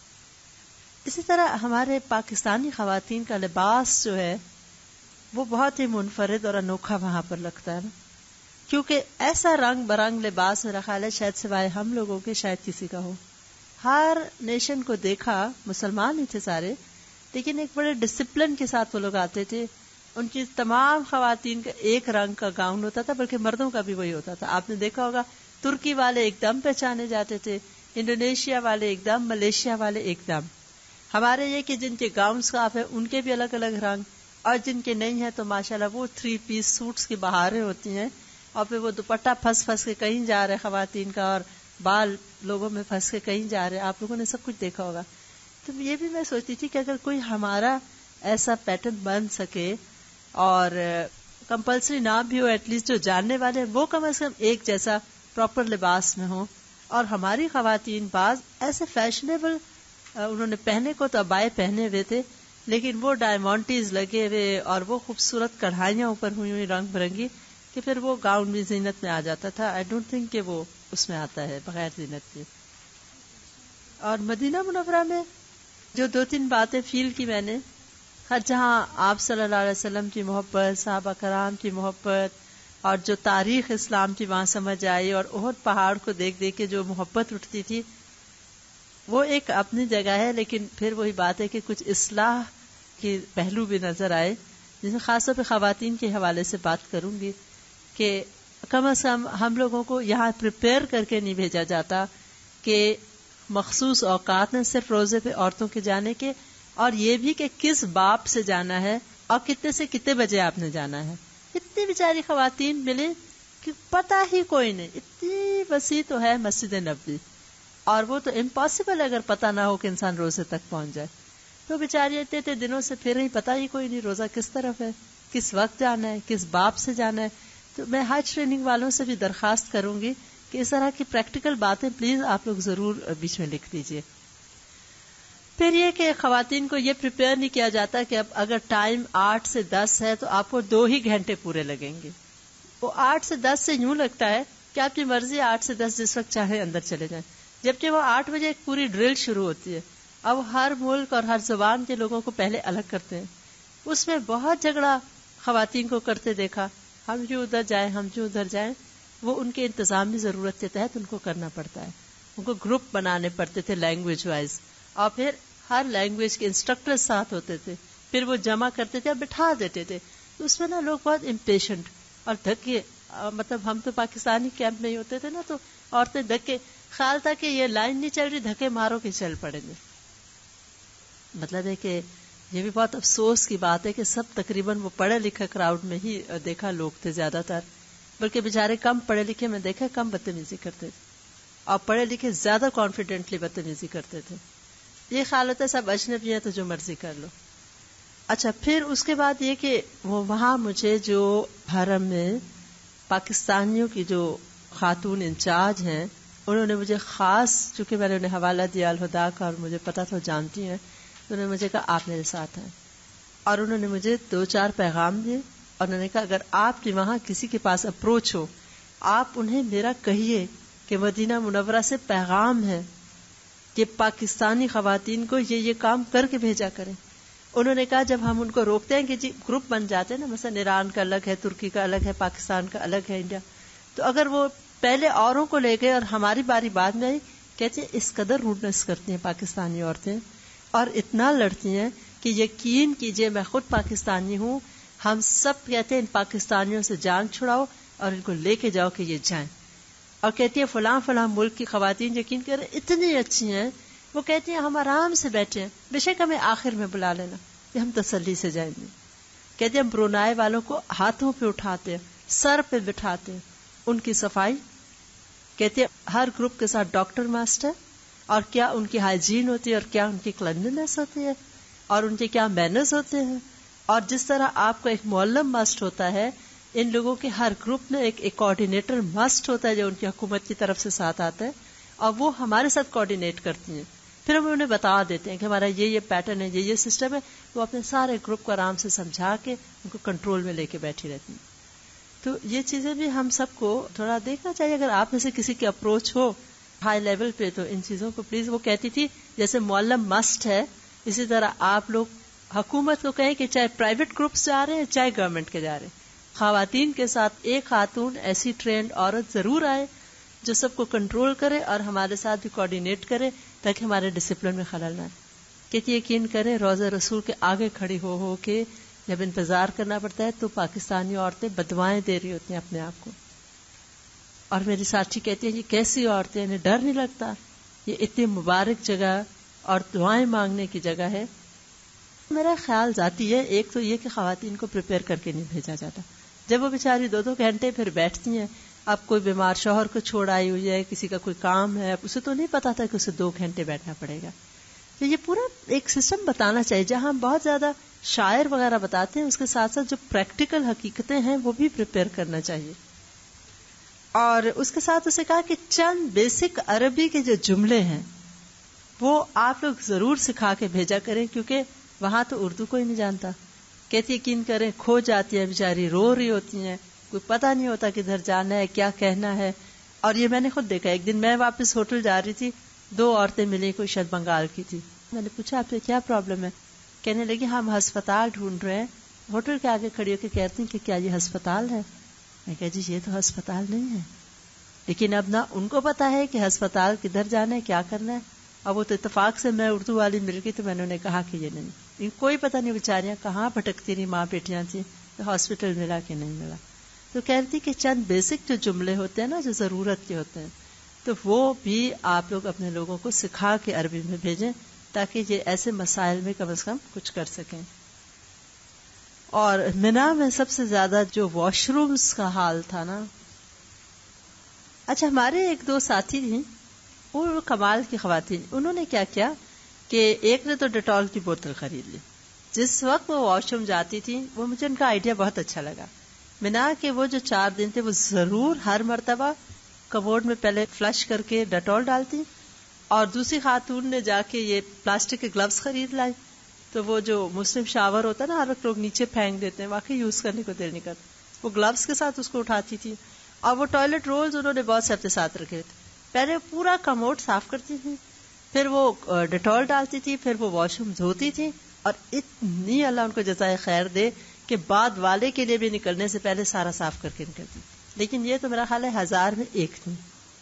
اسی طرح ہمارے پاکستانی خواتین کا لباس جو ہے وہ بہت ہی منفرد اور انوکھا وہاں پر لگتا ہے نا، کیونکہ ایسا رنگ برنگ لباس میرا خیال ہے شاید سوائے ہم لوگوں کے شاید کسی کا ہو. ہر نیشن کو دیکھا، مسلمان ہی تھے سارے، لیکن ایک بڑے ڈسپلن کے ساتھ وہ لوگ آتے تھے. ان کی تمام خواتین کا ایک رنگ کا گاؤن ہوتا تھا, بلکہ مردوں کا بھی وہی ہوتا تھا. آپ نے دیکھا ہوگا ترکی والے ایک دم پہچانے جاتے تھے, انڈونیشیا والے ایک دم, ملیشیا والے ایک دم. ہمارے یہ کہ جن کے گاؤن صاف ہے ان کے بھی الگ الگ رنگ, اور جن کے نہیں ہیں تو ماشاءاللہ وہ تھری پیس سوٹس کی بہاریں ہوتی ہیں, اور پھر وہ دوپٹہ پھنس پھنس کے کہیں جا رہے خواتین کا, اور بال لوگوں میں پھنس کے کہیں جا رہے. آپ لوگوں نے سب کچھ دیکھا ہوگا. تو یہ بھی میں سوچتی تھی کہ اگر کوئی ہمارا ایسا پیٹرن بن سکے, اور کمپلسری نہ بھی ہو, ایٹ لیسٹ جو جاننے والے وہ کم از کم ایک جیسا پراپر لباس میں ہوں. اور ہماری خواتین بعض ایسے فیشنیبل انہوں نے پہنے کو تو ابائے پہنے ہوئے تھے, لیکن وہ ڈائمونٹیز لگے ہوئے اور وہ خوبصورت کڑھائیاں اوپر ہوئی ہوئی رنگ برنگی, کہ پھر وہ گاؤن بھی زینت میں آ جاتا تھا. آئی ڈونٹ تھنک کہ وہ اس میں آتا ہے بغیر زینت کے. اور مدینہ منورہ میں جو دو تین باتیں فیل کی میں نے, ہر جہاں آپ صلی اللہ علیہ وسلم کی محبت, صحابہ کرام کی محبت, اور جو تاریخ اسلام کی وہاں سمجھ آئی, اور احد پہاڑ کو دیکھ دیکھ کے جو محبت اٹھتی تھی, وہ ایک اپنی جگہ ہے. لیکن پھر وہی بات ہے کہ کچھ اصلاح کے پہلو بھی نظر آئے, جس میں خاص طور پہ خواتین کے حوالے سے بات کروں گی کہ کم از کم ہم لوگوں کو یہاں پریپیئر کر کے نہیں بھیجا جاتا کہ مخصوص اوقات میں صرف روزے پہ عورتوں کے جانے کے, اور یہ بھی کہ کس باب سے جانا ہے اور کتنے سے کتنے بجے آپ نے جانا ہے. اتنی بیچاری خواتین ملے کہ پتہ ہی کوئی نہیں, اتنی وسیع تو ہے مسجد نبوی, اور وہ تو امپاسبل اگر پتہ نہ ہو کہ انسان روزے تک پہنچ جائے. تو بیچاری اتنے اتنے دنوں سے پھر ہی پتہ ہی کوئی نہیں روزہ کس طرف ہے, کس وقت جانا ہے, کس باب سے جانا ہے. تو میں حج ٹریننگ والوں سے بھی درخواست کروں گی کہ اس طرح کی پریکٹیکل باتیں پلیز آپ لوگ ضرور بیچ میں لکھ دیجئے. پھر یہ کہ خواتین کو یہ پریپیئر نہیں کیا جاتا کہ اب اگر ٹائم آٹھ سے دس ہے تو آپ کو دو ہی گھنٹے پورے لگیں گے. وہ آٹھ سے دس سے یوں لگتا ہے کہ آپ کی مرضی, آٹھ سے دس جس وقت چاہے اندر چلے جائیں, جبکہ وہ آٹھ بجے ایک پوری ڈرل شروع ہوتی ہے. اب ہر ملک اور ہر زبان کے لوگوں کو پہلے الگ کرتے ہیں. اس میں بہت جھگڑا خواتین کو کرتے دیکھا, ہم جو ادھر جائیں ہم جو ادھر جائیں. وہ ان کے انتظامی ضرورت کے تحت ان کو کرنا پڑتا ہے. ان کو گروپ بنانے پڑتے تھے لینگویج وائز, اور پھر ہر لینگویج کے انسٹرکٹر ساتھ ہوتے تھے, پھر وہ جمع کرتے تھے اور بٹھا دیتے تھے. تو اس میں نا لوگ بہت امپیشنٹ اور دھکے, مطلب ہم تو پاکستانی کیمپ میں ہی ہوتے تھے نا, تو عورتیں دھکے, خیال تھا کہ یہ لائن نہیں چل رہی, دھکے مارو کہ چل پڑیں گے. مطلب ہے کہ یہ بھی بہت افسوس کی بات ہے کہ سب تقریباً وہ پڑھے لکھے کراؤڈ میں ہی دیکھا لوگ تھے زیادہ تر, بلکہ بیچارے کم پڑھے لکھے میں دیکھا کم بدتمیزی کرتے تھے, اور پڑھے لکھے زیادہ کانفیڈنٹلی بدتمیزی کرتے تھے. یہ خیال ہوتا ہے سب اجنبی ہیں تو جو مرضی کر لو. اچھا, پھر اس کے بعد یہ کہ وہ وہاں مجھے جو حرم میں پاکستانیوں کی جو خاتون انچارج ہیں, انہوں نے مجھے خاص, چونکہ میں نے انہیں حوالہ دیا الہدا کا اور مجھے پتا تھا جانتی ہیں, تو انہوں نے مجھے کہا آپ میرے ساتھ ہیں. اور انہوں نے مجھے دو چار پیغام دیے, اور انہوں نے کہا اگر آپ کے وہاں کسی کے پاس اپروچ ہو, آپ انہیں میرا کہیے کہ مدینہ منورہ سے پیغام ہے کہ پاکستانی خواتین کو یہ یہ کام کر کے بھیجا کریں. انہوں نے کہا جب ہم ان کو روکتے ہیں کہ جی گروپ بن جاتے ہیں نا, مثلا ایران کا الگ ہے, ترکی کا الگ ہے, پاکستان کا الگ ہے, انڈیا, تو اگر وہ پہلے اوروں کو لے گئے اور ہماری باری بعد میں آئی, کہتے ہیں اس قدر روڈنس کرتی ہیں پاکستانی عورتیں اور اتنا لڑتی ہیں کہ یقین کیجئے میں خود پاکستانی ہوں, ہم سب کہتے ہیں ان پاکستانیوں سے جان چھڑاؤ اور ان کو لے کے جاؤ کہ یہ جائیں. اور کہتی ہے فلاں فلاں ملک کی خواتین یقین کر اتنی اچھی ہیں, وہ کہتی ہیں ہم آرام سے بیٹھے ہیں, بے شک ہمیں آخر میں بلا لینا کہ ہم تسلی سے جائیں گے. کہتے ہیں ہم برونائی والوں کو ہاتھوں پہ اٹھاتے ہیں, سر پہ بٹھاتے ہیں, ان کی صفائی. کہتے ہیں ہر گروپ کے ساتھ ڈاکٹر ماسٹر, اور کیا ان کی ہائیجین ہوتی ہے, اور کیا ان کی کلینلینس ہوتی ہے, اور ان کے کیا مینرز ہوتے ہیں. اور جس طرح آپ کو ایک معلم مسٹ ہوتا ہے, ان لوگوں کے ہر گروپ میں ایک ایک کوآرڈینیٹر مسٹ ہوتا ہے جو ان کی حکومت کی طرف سے ساتھ آتا ہے, اور وہ ہمارے ساتھ کوآرڈینیٹ کرتی ہیں. پھر ہم انہیں بتا دیتے ہیں کہ ہمارا یہ یہ پیٹرن ہے, یہ یہ سسٹم ہے. وہ اپنے سارے گروپ کو آرام سے سمجھا کے ان کو کنٹرول میں لے کے بیٹھی رہتی ہیں. تو یہ چیزیں بھی ہم سب کو تھوڑا دیکھنا چاہیے. اگر آپ میں سے کسی کی اپروچ ہو ہائی لیول پہ تو ان چیزوں کو پلیز. وہ کہتی تھی جیسے معلم مسٹ ہے, اسی طرح آپ لوگ حکومت کو کہیں کہ چاہے پرائیویٹ گروپس جا رہے ہیں چاہے گورنمنٹ کے جا رہے ہیں, خواتین کے ساتھ ایک خاتون ایسی ٹرینڈ عورت ضرور آئے جو سب کو کنٹرول کرے اور ہمارے ساتھ بھی کوآرڈینیٹ کرے تاکہ ہمارے ڈسپلن میں خلل نہ آئے. کہ یقین کریں روضہ رسول کے آگے کھڑی ہو ہو کے جب انتظار کرنا پڑتا ہے تو پاکستانی عورتیں بدوائیں دے رہی ہوتی ہیں اپنے آپ کو. اور میری ساتھی کہتی ہیں یہ کیسی عورتیں، انہیں ڈر نہیں لگتا، یہ اتنی مبارک جگہ اور دعائیں مانگنے کی جگہ ہے. میرا خیال ذاتی ہے، ایک تو یہ کہ خواتین کو پریپیئر کر کے نہیں بھیجا جاتا. جب وہ بیچاری دو دو گھنٹے پھر بیٹھتی ہیں، اب کوئی بیمار شوہر کو چھوڑ آئی ہوئی ہے، کسی کا کوئی کام ہے، اسے تو نہیں پتا تھا کہ اسے دو گھنٹے بیٹھنا پڑے گا. تو یہ پورا ایک سسٹم بتانا چاہیے جہاں ہم بہت زیادہ شاعر وغیرہ بتاتے ہیں، اس کے ساتھ ساتھ جو پریکٹیکل حقیقتیں ہیں وہ بھی پریپیئر کرنا چاہیے. اور اس کے ساتھ اسے کہا کہ چند بیسک عربی کے جو جملے ہیں وہ آپ لوگ ضرور سکھا کے بھیجا کریں، کیونکہ وہاں تو اردو کوئی نہیں جانتا. کہتی یقین کریں کھو جاتی ہے بیچاری، رو رہی ہوتی ہیں، کوئی پتہ نہیں ہوتا کدھر جانا ہے، کیا کہنا ہے. اور یہ میں نے خود دیکھا، ایک دن میں واپس ہوٹل جا رہی تھی، دو عورتیں ملی، کوئی شاید بنگال کی تھی. میں نے پوچھا آپ کو کیا پرابلم ہے؟ کہنے لگی ہم ہسپتال ڈھونڈ رہے ہیں. ہوٹل کے آگے کھڑی ہو کے کہتی ہیں کہ کیا یہ ہسپتال ہے؟ میں کہا جی یہ تو ہسپتال نہیں ہے. لیکن اب نہ ان کو پتا ہے کہ ہسپتال کدھر جانا ہے، کیا کرنا ہے. اب وہ تو اتفاق سے میں اردو والی مل گئی تو میں نے انہیں کہا کہ یہ نہیں، ان کوئی پتہ نہیں بیچاریاں کہاں بھٹکتی رہی ماں بیٹیاں تھیں، ہاسپٹل ملا کہ نہیں ملا. تو کہتی کہ چند بیسک جو جملے ہوتے ہیں نا جو ضرورت کے ہوتے ہیں تو وہ بھی آپ لوگ اپنے لوگوں کو سکھا کے عربی میں بھیجیں تاکہ یہ ایسے مسائل میں کم از کم کچھ کر سکیں. اور منا میں سب سے زیادہ جو واش رومز کا حال تھا نا، اچھا ہمارے ایک دو ساتھی تھیں وہ کمال کی خواتین، انہوں نے کیا کیا کہ ایک نے تو ڈیٹول کی بوتل خرید لی. جس وقت وہ واش روم جاتی تھی وہ مجھے ان کا آئیڈیا بہت اچھا لگا. منا کہ وہ جو چار دن تھے وہ ضرور ہر مرتبہ کبورڈ میں پہلے فلش کر کے ڈیٹول ڈالتی، اور دوسری خاتون نے جا کے یہ پلاسٹک کے گلوز خرید لائی. تو وہ جو مسلم شاور ہوتا ہے نا، ہر وقت لوگ نیچے پھینک دیتے ہیں، واقعی یوز کرنے کو دل نہیں کرتا، وہ گلوز کے ساتھ اس کو اٹھاتی تھی. اور وہ ٹوائلٹ رولز انہوں نے بہت سے اپنے ساتھ رکھے تھے. پہلے پورا کموڈ صاف کرتی تھی، پھر وہ ڈیٹول ڈالتی تھی، پھر وہ واش روم دھوتی تھی. اور اتنی اللہ ان کو جزائے خیر دے کہ بعد والے کے لیے بھی نکلنے سے پہلے سارا صاف کر کے نکلتی. لیکن یہ تو میرا خیال ہے ہزار میں ایک تھی.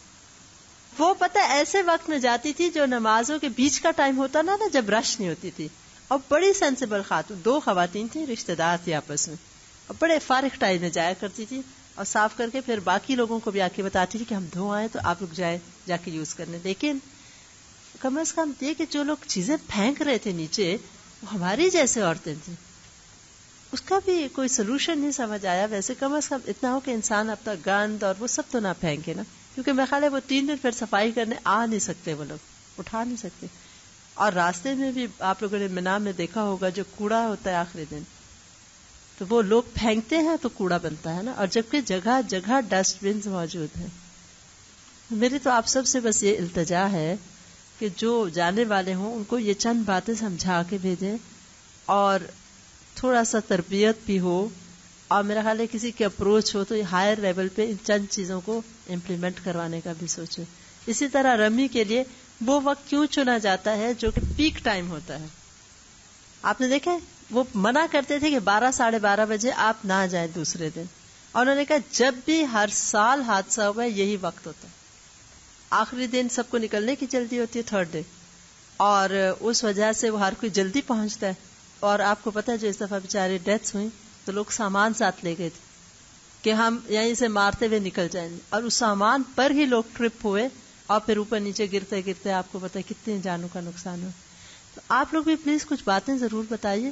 وہ پتہ ایسے وقت میں جاتی تھی جو نمازوں کے بیچ کا ٹائم ہوتا نا نا جب رش نہیں ہوتی تھی. اور بڑی سینسیبل خاتون، دو خواتین تھیں، رشتہ دار تھی آپس میں، اور بڑے فارغ ٹائم میں جایا کرتی تھی اور صاف کر کے پھر باقی لوگوں کو بھی آ کے بتاتی تھی کہ ہم دھو آئے تو آپ لوگ جائیں جا کے یوز کرنے. لیکن کم از کم یہ کہ جو لوگ چیزیں پھینک رہے تھے نیچے وہ ہماری جیسے عورتیں تھیں، اس کا بھی کوئی سلوشن نہیں سمجھ آیا. ویسے کم از کم اتنا ہو کہ انسان اپنا گند اور وہ سب تو نہ پھینکے نا، کیونکہ میرا خیال ہے وہ تین دن پھر صفائی کرنے آ نہیں سکتے، وہ لوگ اٹھا نہیں سکتے. اور راستے میں بھی آپ لوگوں نے مینا میں دیکھا ہوگا جو کوڑا ہوتا ہے آخری دن تو وہ لوگ پھینکتے ہیں تو کوڑا بنتا ہے نا، اور جبکہ جگہ جگہ ڈسٹ بنز موجود ہیں. میری تو آپ سب سے بس یہ التجا ہے کہ جو جانے والے ہوں ان کو یہ چند باتیں سمجھا کے بھیجیں، اور تھوڑا سا تربیت بھی ہو، اور میرا خیال ہے کسی کی اپروچ ہو تو یہ ہائر لیول پہ ان چند چیزوں کو امپلیمنٹ کروانے کا بھی سوچے. اسی طرح رمی کے لیے وہ وقت کیوں چنا جاتا ہے جو کہ پیک ٹائم ہوتا ہے. آپ نے دیکھا وہ منع کرتے تھے کہ بارہ ساڑھے بارہ بجے آپ نہ جائیں دوسرے دن، اور انہوں نے کہا جب بھی ہر سال حادثہ ہوا ہے یہی وقت ہوتا ہے. آخری دن سب کو نکلنے کی جلدی ہوتی ہے تھرڈ ڈے، اور اس وجہ سے وہ ہر کوئی جلدی پہنچتا ہے. اور آپ کو پتا ہے جو اس دفعہ بیچارے ڈیتھس ہوئی تو لوگ سامان ساتھ لے گئے تھے کہ ہم یہیں سے مارتے ہوئے نکل جائیں، اور اس سامان پر ہی لوگ ٹرپ ہوئے اور پھر اوپر نیچے گرتے گرتے آپ کو پتا ہے کتنے جانوں کا نقصان ہوا. تو آپ لوگ بھی پلیز کچھ باتیں ضرور بتائیے.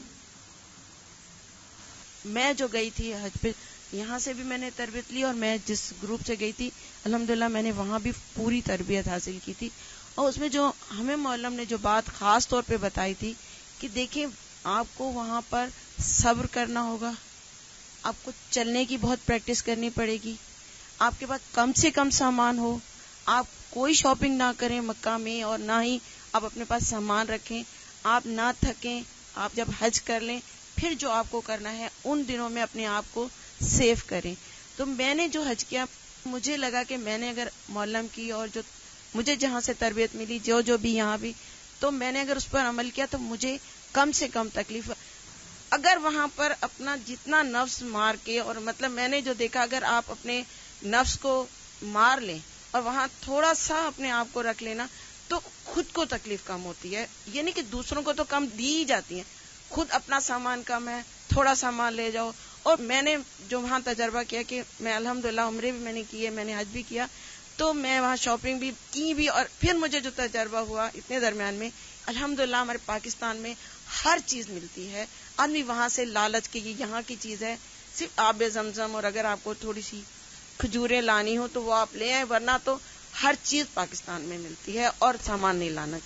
میں جو گئی تھی حج پہ، یہاں سے بھی میں نے تربیت لی، اور میں جس گروپ سے گئی تھی الحمدللہ میں نے وہاں بھی پوری تربیت حاصل کی تھی. اور اس میں جو ہمیں معلم نے جو بات خاص طور پہ بتائی تھی کہ دیکھیں آپ کو وہاں پر صبر کرنا ہوگا، آپ کو چلنے کی بہت پریکٹس کرنی پڑے گی، آپ کے پاس کم سے کم سامان ہو، آپ کوئی شاپنگ نہ کریں مکہ میں، اور نہ ہی آپ اپنے پاس سامان رکھیں، آپ نہ تھکیں. آپ جب حج کر لیں پھر جو آپ کو کرنا ہے ان دنوں میں اپنے آپ کو سیف کریں. تو میں نے جو حج کیا مجھے لگا کہ میں نے اگر معلم کی اور جو مجھے جہاں سے تربیت ملی جو جو بھی یہاں بھی، تو میں نے اگر اس پر عمل کیا تو مجھے کم سے کم تکلیف. اگر وہاں پر اپنا جتنا نفس مار کے، اور مطلب میں نے جو دیکھا اگر آپ اپنے نفس کو مار لیں اور وہاں تھوڑا سا اپنے آپ کو رکھ لینا تو خود کو تکلیف کم ہوتی ہے. یہ نہیں کہ دوسروں کو تو کم دی ہی جاتی ہیں, خود اپنا سامان کم ہے, تھوڑا سامان لے جاؤ. اور میں نے جو وہاں تجربہ کیا کہ میں الحمدللہ عمرے بھی میں نے کیے, میں نے حج بھی کیا, تو میں وہاں شاپنگ بھی کی بھی, اور پھر مجھے جو تجربہ ہوا اتنے درمیان میں, الحمدللہ ہمارے پاکستان میں ہر چیز ملتی ہے. آدمی وہاں سے لالچ کی یہ یہاں کی چیز ہے, صرف آب زمزم, اور اگر آپ کو تھوڑی سی کھجوریں لانی ہو تو وہ آپ لے آئیں, ورنہ تو ہر چیز پاکستان میں ملتی ہے اور سامان نہیں لانا.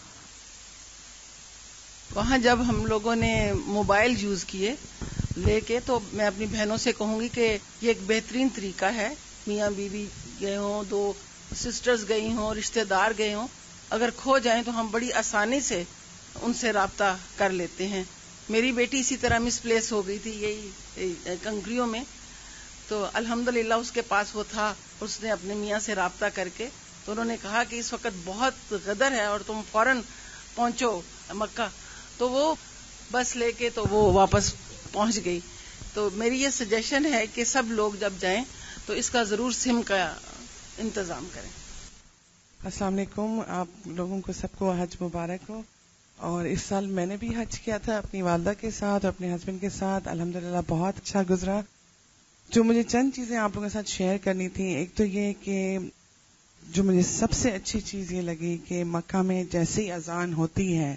وہاں جب ہم لوگوں نے موبائل یوز کیے لے کے, تو میں اپنی بہنوں سے کہوں گی کہ یہ ایک بہترین طریقہ ہے. میاں بیوی گئے ہوں, دو سسٹرز گئی ہوں, رشتہ دار گئے ہوں, اگر کھو جائیں تو ہم بڑی آسانی سے ان سے رابطہ کر لیتے ہیں. میری بیٹی اسی طرح مس پلیس ہو گئی تھی یہی کنکریوں میں, تو الحمدللہ اس کے پاس وہ تھا, اس نے اپنے میاں سے رابطہ کر کے, تو انہوں نے کہا کہ اس وقت بہت غدر ہے اور تم فوراً پہنچو مکہ, تو وہ بس لے کے تو وہ واپس پہنچ گئی. تو میری یہ سجیشن ہے کہ سب لوگ جب جائیں تو اس کا ضرور سم کا انتظام کریں. السلام علیکم, آپ لوگوں کو سب کو حج مبارک ہو. اور اس سال میں نے بھی حج کیا تھا اپنی والدہ کے ساتھ اور اپنے ہسبینڈ کے ساتھ, الحمدللہ بہت اچھا گزرا. جو مجھے چند چیزیں آپ لوگوں کے ساتھ شیئر کرنی تھی, ایک تو یہ کہ جو مجھے سب سے اچھی چیز یہ لگی کہ مکہ میں جیسے ہی اذان ہوتی ہے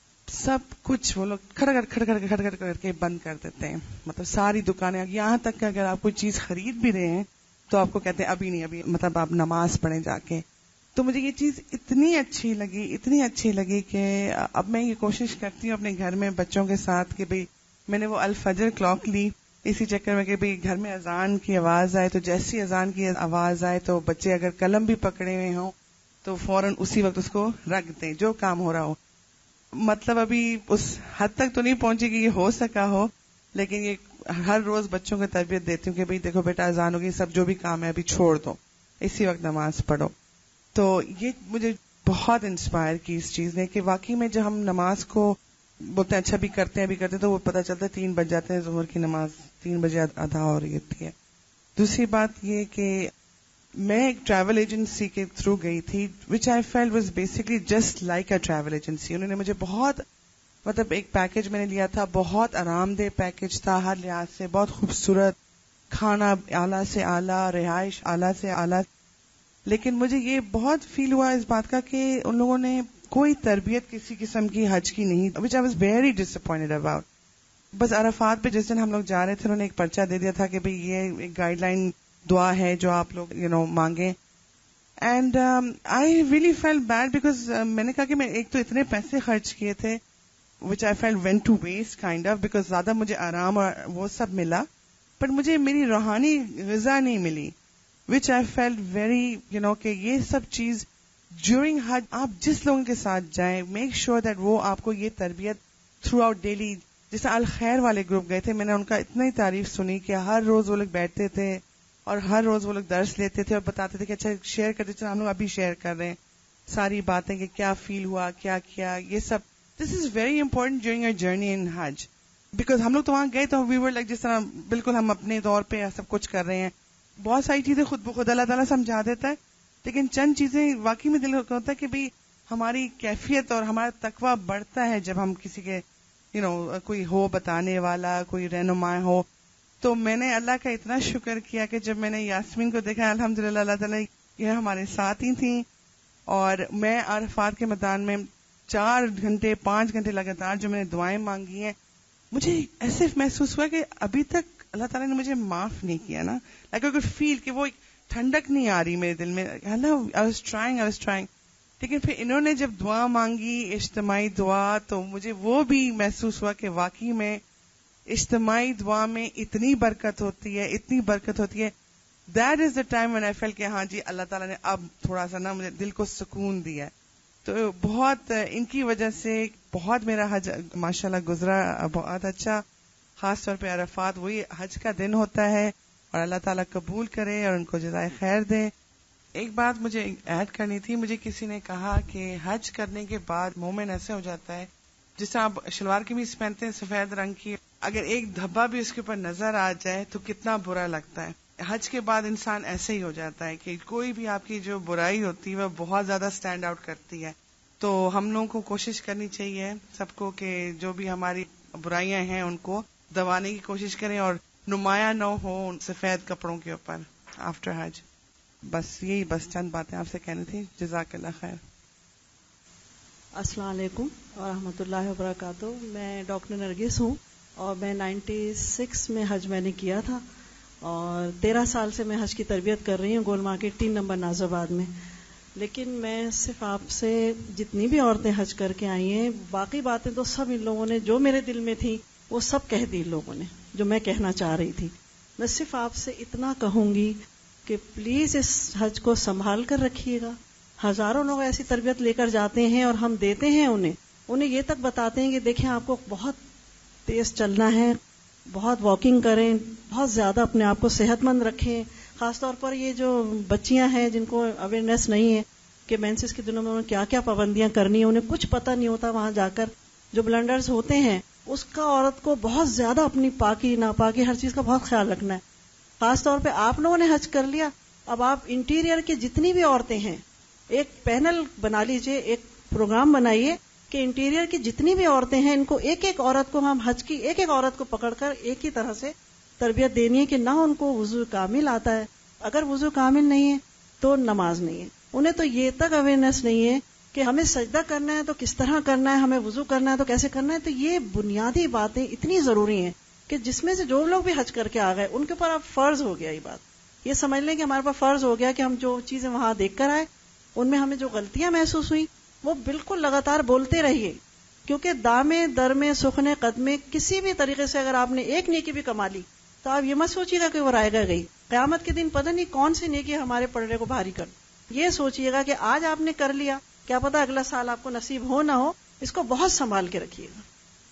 سب کچھ وہ لوگ کھڑ کر کھڑ کر کھڑ کر کر کے بند کر دیتے ہیں. مطلب ساری دکانیں, یہاں تک کہ اگر آپ کوئی چیز خرید بھی رہے ہیں تو آپ کو کہتے ہیں ابھی نہیں, ابھی مطلب آپ نماز پڑھیں جا کے. تو مجھے یہ چیز اتنی اچھی لگی اتنی اچھی لگی کہ اب میں یہ کوشش کرتی ہوں اپنے گھر میں بچوں کے ساتھ کہ بھئی میں نے وہ الفجر کلاک لی اسی چکر میں کہ بھئی گھر میں اذان کی آواز آئے تو جیسی اذان کی آواز آئے تو بچے اگر قلم بھی پکڑے ہوئے ہوں تو فوراً اسی وقت اس کو رکھ دیں جو کام ہو رہا ہو. مطلب ابھی اس حد تک تو نہیں پہنچے کہ یہ ہو سکا ہو, لیکن یہ ہر روز بچوں کو تربیت دیتی ہوں کہ بھئی دیکھو بیٹا اذان ہوگی, سب جو بھی کام ہے ابھی چھوڑ دو, اسی وقت نماز پڑھو. تو یہ مجھے بہت انسپائر کی اس چیز نے کہ واقعی میں جب ہم نماز کو بولتے ہیں اچھا بھی کرتے ہیں بھی کرتے ہیں تو وہ پتہ چلتا ہے تین بج جاتے ہیں, ظہر کی نماز تین بجے ادا ہو رہی ہوتی ہے. دوسری بات یہ کہ میں ایک ٹریول ایجنسی کے تھرو گئی تھی which I felt was basically just like a travel agency. انہوں نے مجھے بہت مطلب ایک پیکج میں نے لیا تھا, بہت آرام دہ پیکج تھا ہر لحاظ سے, بہت خوبصورت, کھانا اعلیٰ سے اعلیٰ, رہائش اعلیٰ سے اعلیٰ. لیکن مجھے یہ بہت فیل ہوا اس بات کا کہ ان لوگوں نے کوئی تربیت کسی قسم کی حج کی نہیں, which I was very disappointed about. بس عرفات پہ جس دن ہم لوگ جا رہے تھے انہوں نے ایک پرچہ دے دیا تھا کہ بھئی یہ ایک گائیڈ لائن دعا ہے جو آپ لوگ یو نو مانگیں. And I really felt bad because میں نے کہا کہ میں ایک تو اتنے پیسے خرچ کیے تھے which I felt went to waste kind of, because زیادہ مجھے آرام اور وہ سب ملا بٹ مجھے میری روحانی غذا نہیں ملی, which I felt very you know کہ یہ سب چیز ڈیورنگ حج آپ جس لوگوں کے ساتھ جائیں میک شیور دیٹ وہ آپ کو یہ تربیت تھرو آؤٹ ڈیلی. جیسے الخیر والے گروپ گئے تھے, میں نے ان کا اتنا ہی تعریف سنی کہ ہر روز وہ لوگ بیٹھتے تھے اور ہر روز وہ لوگ درس لیتے تھے اور بتاتے تھے کہ اچھا شیئر کرتے تھے, ہم لوگ ابھی شیئر کر رہے ہیں ساری باتیں کہ کیا فیل ہوا کیا کیا یہ سب. This is very important during your journey in حج, بیکاز ہم لوگ تو وہاں گئے تو وی ور لائک جس طرح بالکل ہم اپنے طور پہ سب کچھ کر رہے ہیں. بہت ساری چیزیں خود بخود اللہ تعالیٰ سمجھا دیتا ہے, لیکن چند چیزیں واقعی میں دل ہوتا ہے کہ بھئی ہماری کیفیت اور ہمارا تقویٰ بڑھتا ہے جب ہم کسی کے یو نو کوئی ہو بتانے والا, کوئی رہنما ہو. تو میں نے اللہ کا اتنا شکر کیا کہ جب میں نے یاسمین کو دیکھا الحمدللہ اللہ تعالیٰ یہ ہمارے ساتھ ہی تھیں, اور میں عرفات کے میدان میں چار گھنٹے پانچ گھنٹے لگاتار جو میں نے دعائیں مانگی ہیں مجھے ایسے محسوس ہوا کہ ابھی تک اللہ تعالیٰ نے مجھے معاف نہیں کیا نا. لائک آئی کوڈ فیل کہ وہ ایک ٹھنڈک نہیں آ رہی میرے دل میں. اللہ I was trying I was trying لیکن پھر انہوں نے جب دعا مانگی اجتماعی دعا تو مجھے وہ بھی محسوس ہوا کہ واقعی میں اجتماعی دعا میں اتنی برکت ہوتی ہے اتنی برکت ہوتی ہے. That is the time when I feel کہ ہاں جی اللہ تعالیٰ نے اب تھوڑا سا نا مجھے دل کو سکون دیا. تو بہت ان کی وجہ سے بہت میرا حج ماشاءاللہ گزرا بہت اچھا. خاص طور پہ عرفات وہی حج کا دن ہوتا ہے اور اللہ تعالیٰ قبول کرے اور ان کو جزائے خیر دے. ایک بات مجھے ایڈ کرنی تھی, مجھے کسی نے کہا کہ حج کرنے کے بعد مومن ایسے ہو جاتا ہے جس طرح آپ شلوار قمیص پہنتے ہیں سفید رنگ کی, اگر ایک دھبا بھی اس کے اوپر نظر آ جائے تو کتنا برا لگتا ہے. حج کے بعد انسان ایسے ہی ہو جاتا ہے کہ کوئی بھی آپ کی جو برائی ہوتی ہے وہ بہت زیادہ سٹینڈ آؤٹ کرتی ہے. تو ہم لوگوں کو کوشش کرنی چاہیے سب کو کہ جو بھی ہماری برائیاں ہیں ان کو دبانے کی کوشش کریں اور نمایاں نہ ہو سفید کپڑوں کے اوپر آفٹر حج. بس یہی بس چند باتیں آپ سے کہنی تھی. جزاک اللہ خیر. السلام علیکم ورحمۃ اللہ وبرکاتہ. میں ڈاکٹر نرگس ہوں اور میں نائنٹی سکس میں حج میں نے کیا تھا اور تیرہ سال سے میں حج کی تربیت کر رہی ہوں گول مارکیٹ تین نمبر ناز آباد میں. لیکن میں صرف آپ سے جتنی بھی عورتیں حج کر کے آئی ہیں باقی باتیں تو سب ان لوگوں نے جو میرے دل میں تھی وہ سب کہہ دی ان لوگوں نے جو میں کہنا چاہ رہی تھی. میں صرف آپ سے اتنا کہوں گی کہ پلیز اس حج کو سنبھال کر رکھیے گا. ہزاروں لوگ ایسی تربیت لے کر جاتے ہیں اور ہم دیتے ہیں انہیں انہیں یہ تک بتاتے ہیں کہ دیکھیں آپ کو بہت تیز چلنا ہے, بہت واکنگ کریں, بہت زیادہ اپنے آپ کو صحت مند رکھیں. خاص طور پر یہ جو بچیاں ہیں جن کو اویئرنیس نہیں ہے کہ مینسس کے دنوں میں انہیں کیا کیا پابندیاں کرنی ہیں, انہیں کچھ پتہ نہیں ہوتا. وہاں جا کر جو بلنڈرز ہوتے ہیں اس کا عورت کو بہت زیادہ اپنی پاکی ناپاکی ہر چیز کا بہت خیال رکھنا ہے. خاص طور پہ آپ لوگوں نے حج کر لیا, اب آپ انٹیریئر کی جتنی بھی عورتیں ہیں ایک پینل بنا لیجئے, ایک پروگرام بنائیے کہ انٹیریئر کی جتنی بھی عورتیں ہیں ان کو ایک ایک عورت کو ہم حج کی ایک ایک عورت کو پکڑ کر ایک ہی طرح سے تربیت دینی ہے کہ نہ ان کو وضو کامل آتا ہے, اگر وضو کامل نہیں ہے تو نماز نہیں ہے. انہیں تو یہ تک اویئرنیس نہیں ہے کہ ہمیں سجدہ کرنا ہے تو کس طرح کرنا ہے, ہمیں وضو کرنا ہے تو کیسے کرنا ہے. تو یہ بنیادی باتیں اتنی ضروری ہیں کہ جس میں سے جو لوگ بھی حج کر کے آ گئے ان کے اوپر اب فرض ہو گیا. یہ بات یہ سمجھ لیں کہ ہمارے پاس فرض ہو گیا کہ ہم جو چیزیں وہاں دیکھ کر آئے ان میں ہمیں جو غلطیاں محسوس ہوئی وہ بالکل لگاتار بولتے رہیے, کیونکہ دامے درمے سخنے قدمے کسی بھی طریقے سے اگر آپ نے ایک نیکی بھی کما لی تو آپ یہ مت سوچیے گا کہ وہ رائے گا گئی. قیامت کے دن پتہ نہیں کون سی نیکی ہمارے پڑھنے کو بھاری کر. یہ سوچیے گا کہ آج آپ نے کر لیا, کیا پتا اگلا سال آپ کو نصیب ہو نہ ہو. اس کو بہت سنبھال کے رکھیے گا.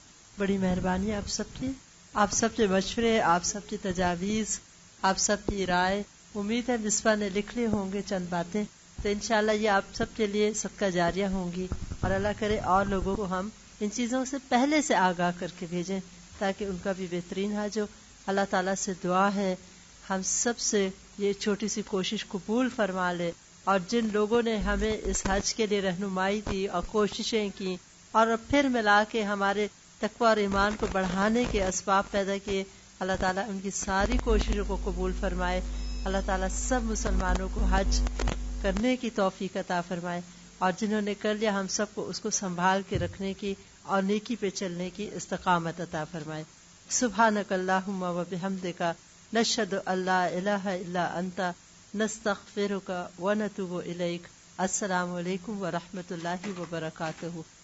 بڑی مہربانی آپ سب کی, آپ سب کے مشورے, آپ سب کی تجاویز, آپ سب کی رائے. امید ہے مصباح نے لکھ لیے ہوں گے چند باتیں, تو انشاءاللہ یہ آپ سب کے لیے صدقہ جاریہ ہوں گی, اور اللہ کرے اور لوگوں کو ہم ان چیزوں سے پہلے سے آگاہ کر کے بھیجیں تاکہ ان کا بھی بہترین حج ہو. اللہ تعالیٰ سے دعا ہے ہم سب سے یہ چھوٹی سی کوشش قبول فرما لے, اور جن لوگوں نے ہمیں اس حج کے لیے رہنمائی دی اور کوششیں کی اور پھر ملا کے ہمارے تقویٰ اور ایمان کو بڑھانے کے اسباب پیدا کیے, اللہ تعالیٰ ان کی ساری کوششوں کو قبول فرمائے. اللہ تعالیٰ سب مسلمانوں کو حج کرنے کی توفیق عطا فرمائے, اور جنہوں نے کر لیا ہم سب کو اس کو سنبھال کے رکھنے کی اور نیکی پہ چلنے کی استقامت عطا فرمائے. سبحانک اللہم و بحمدک نشہد ان لا الہ الا انت نستغفرک و نتوب الیک. السلام علیکم ورحمۃ اللہ وبرکاتہ.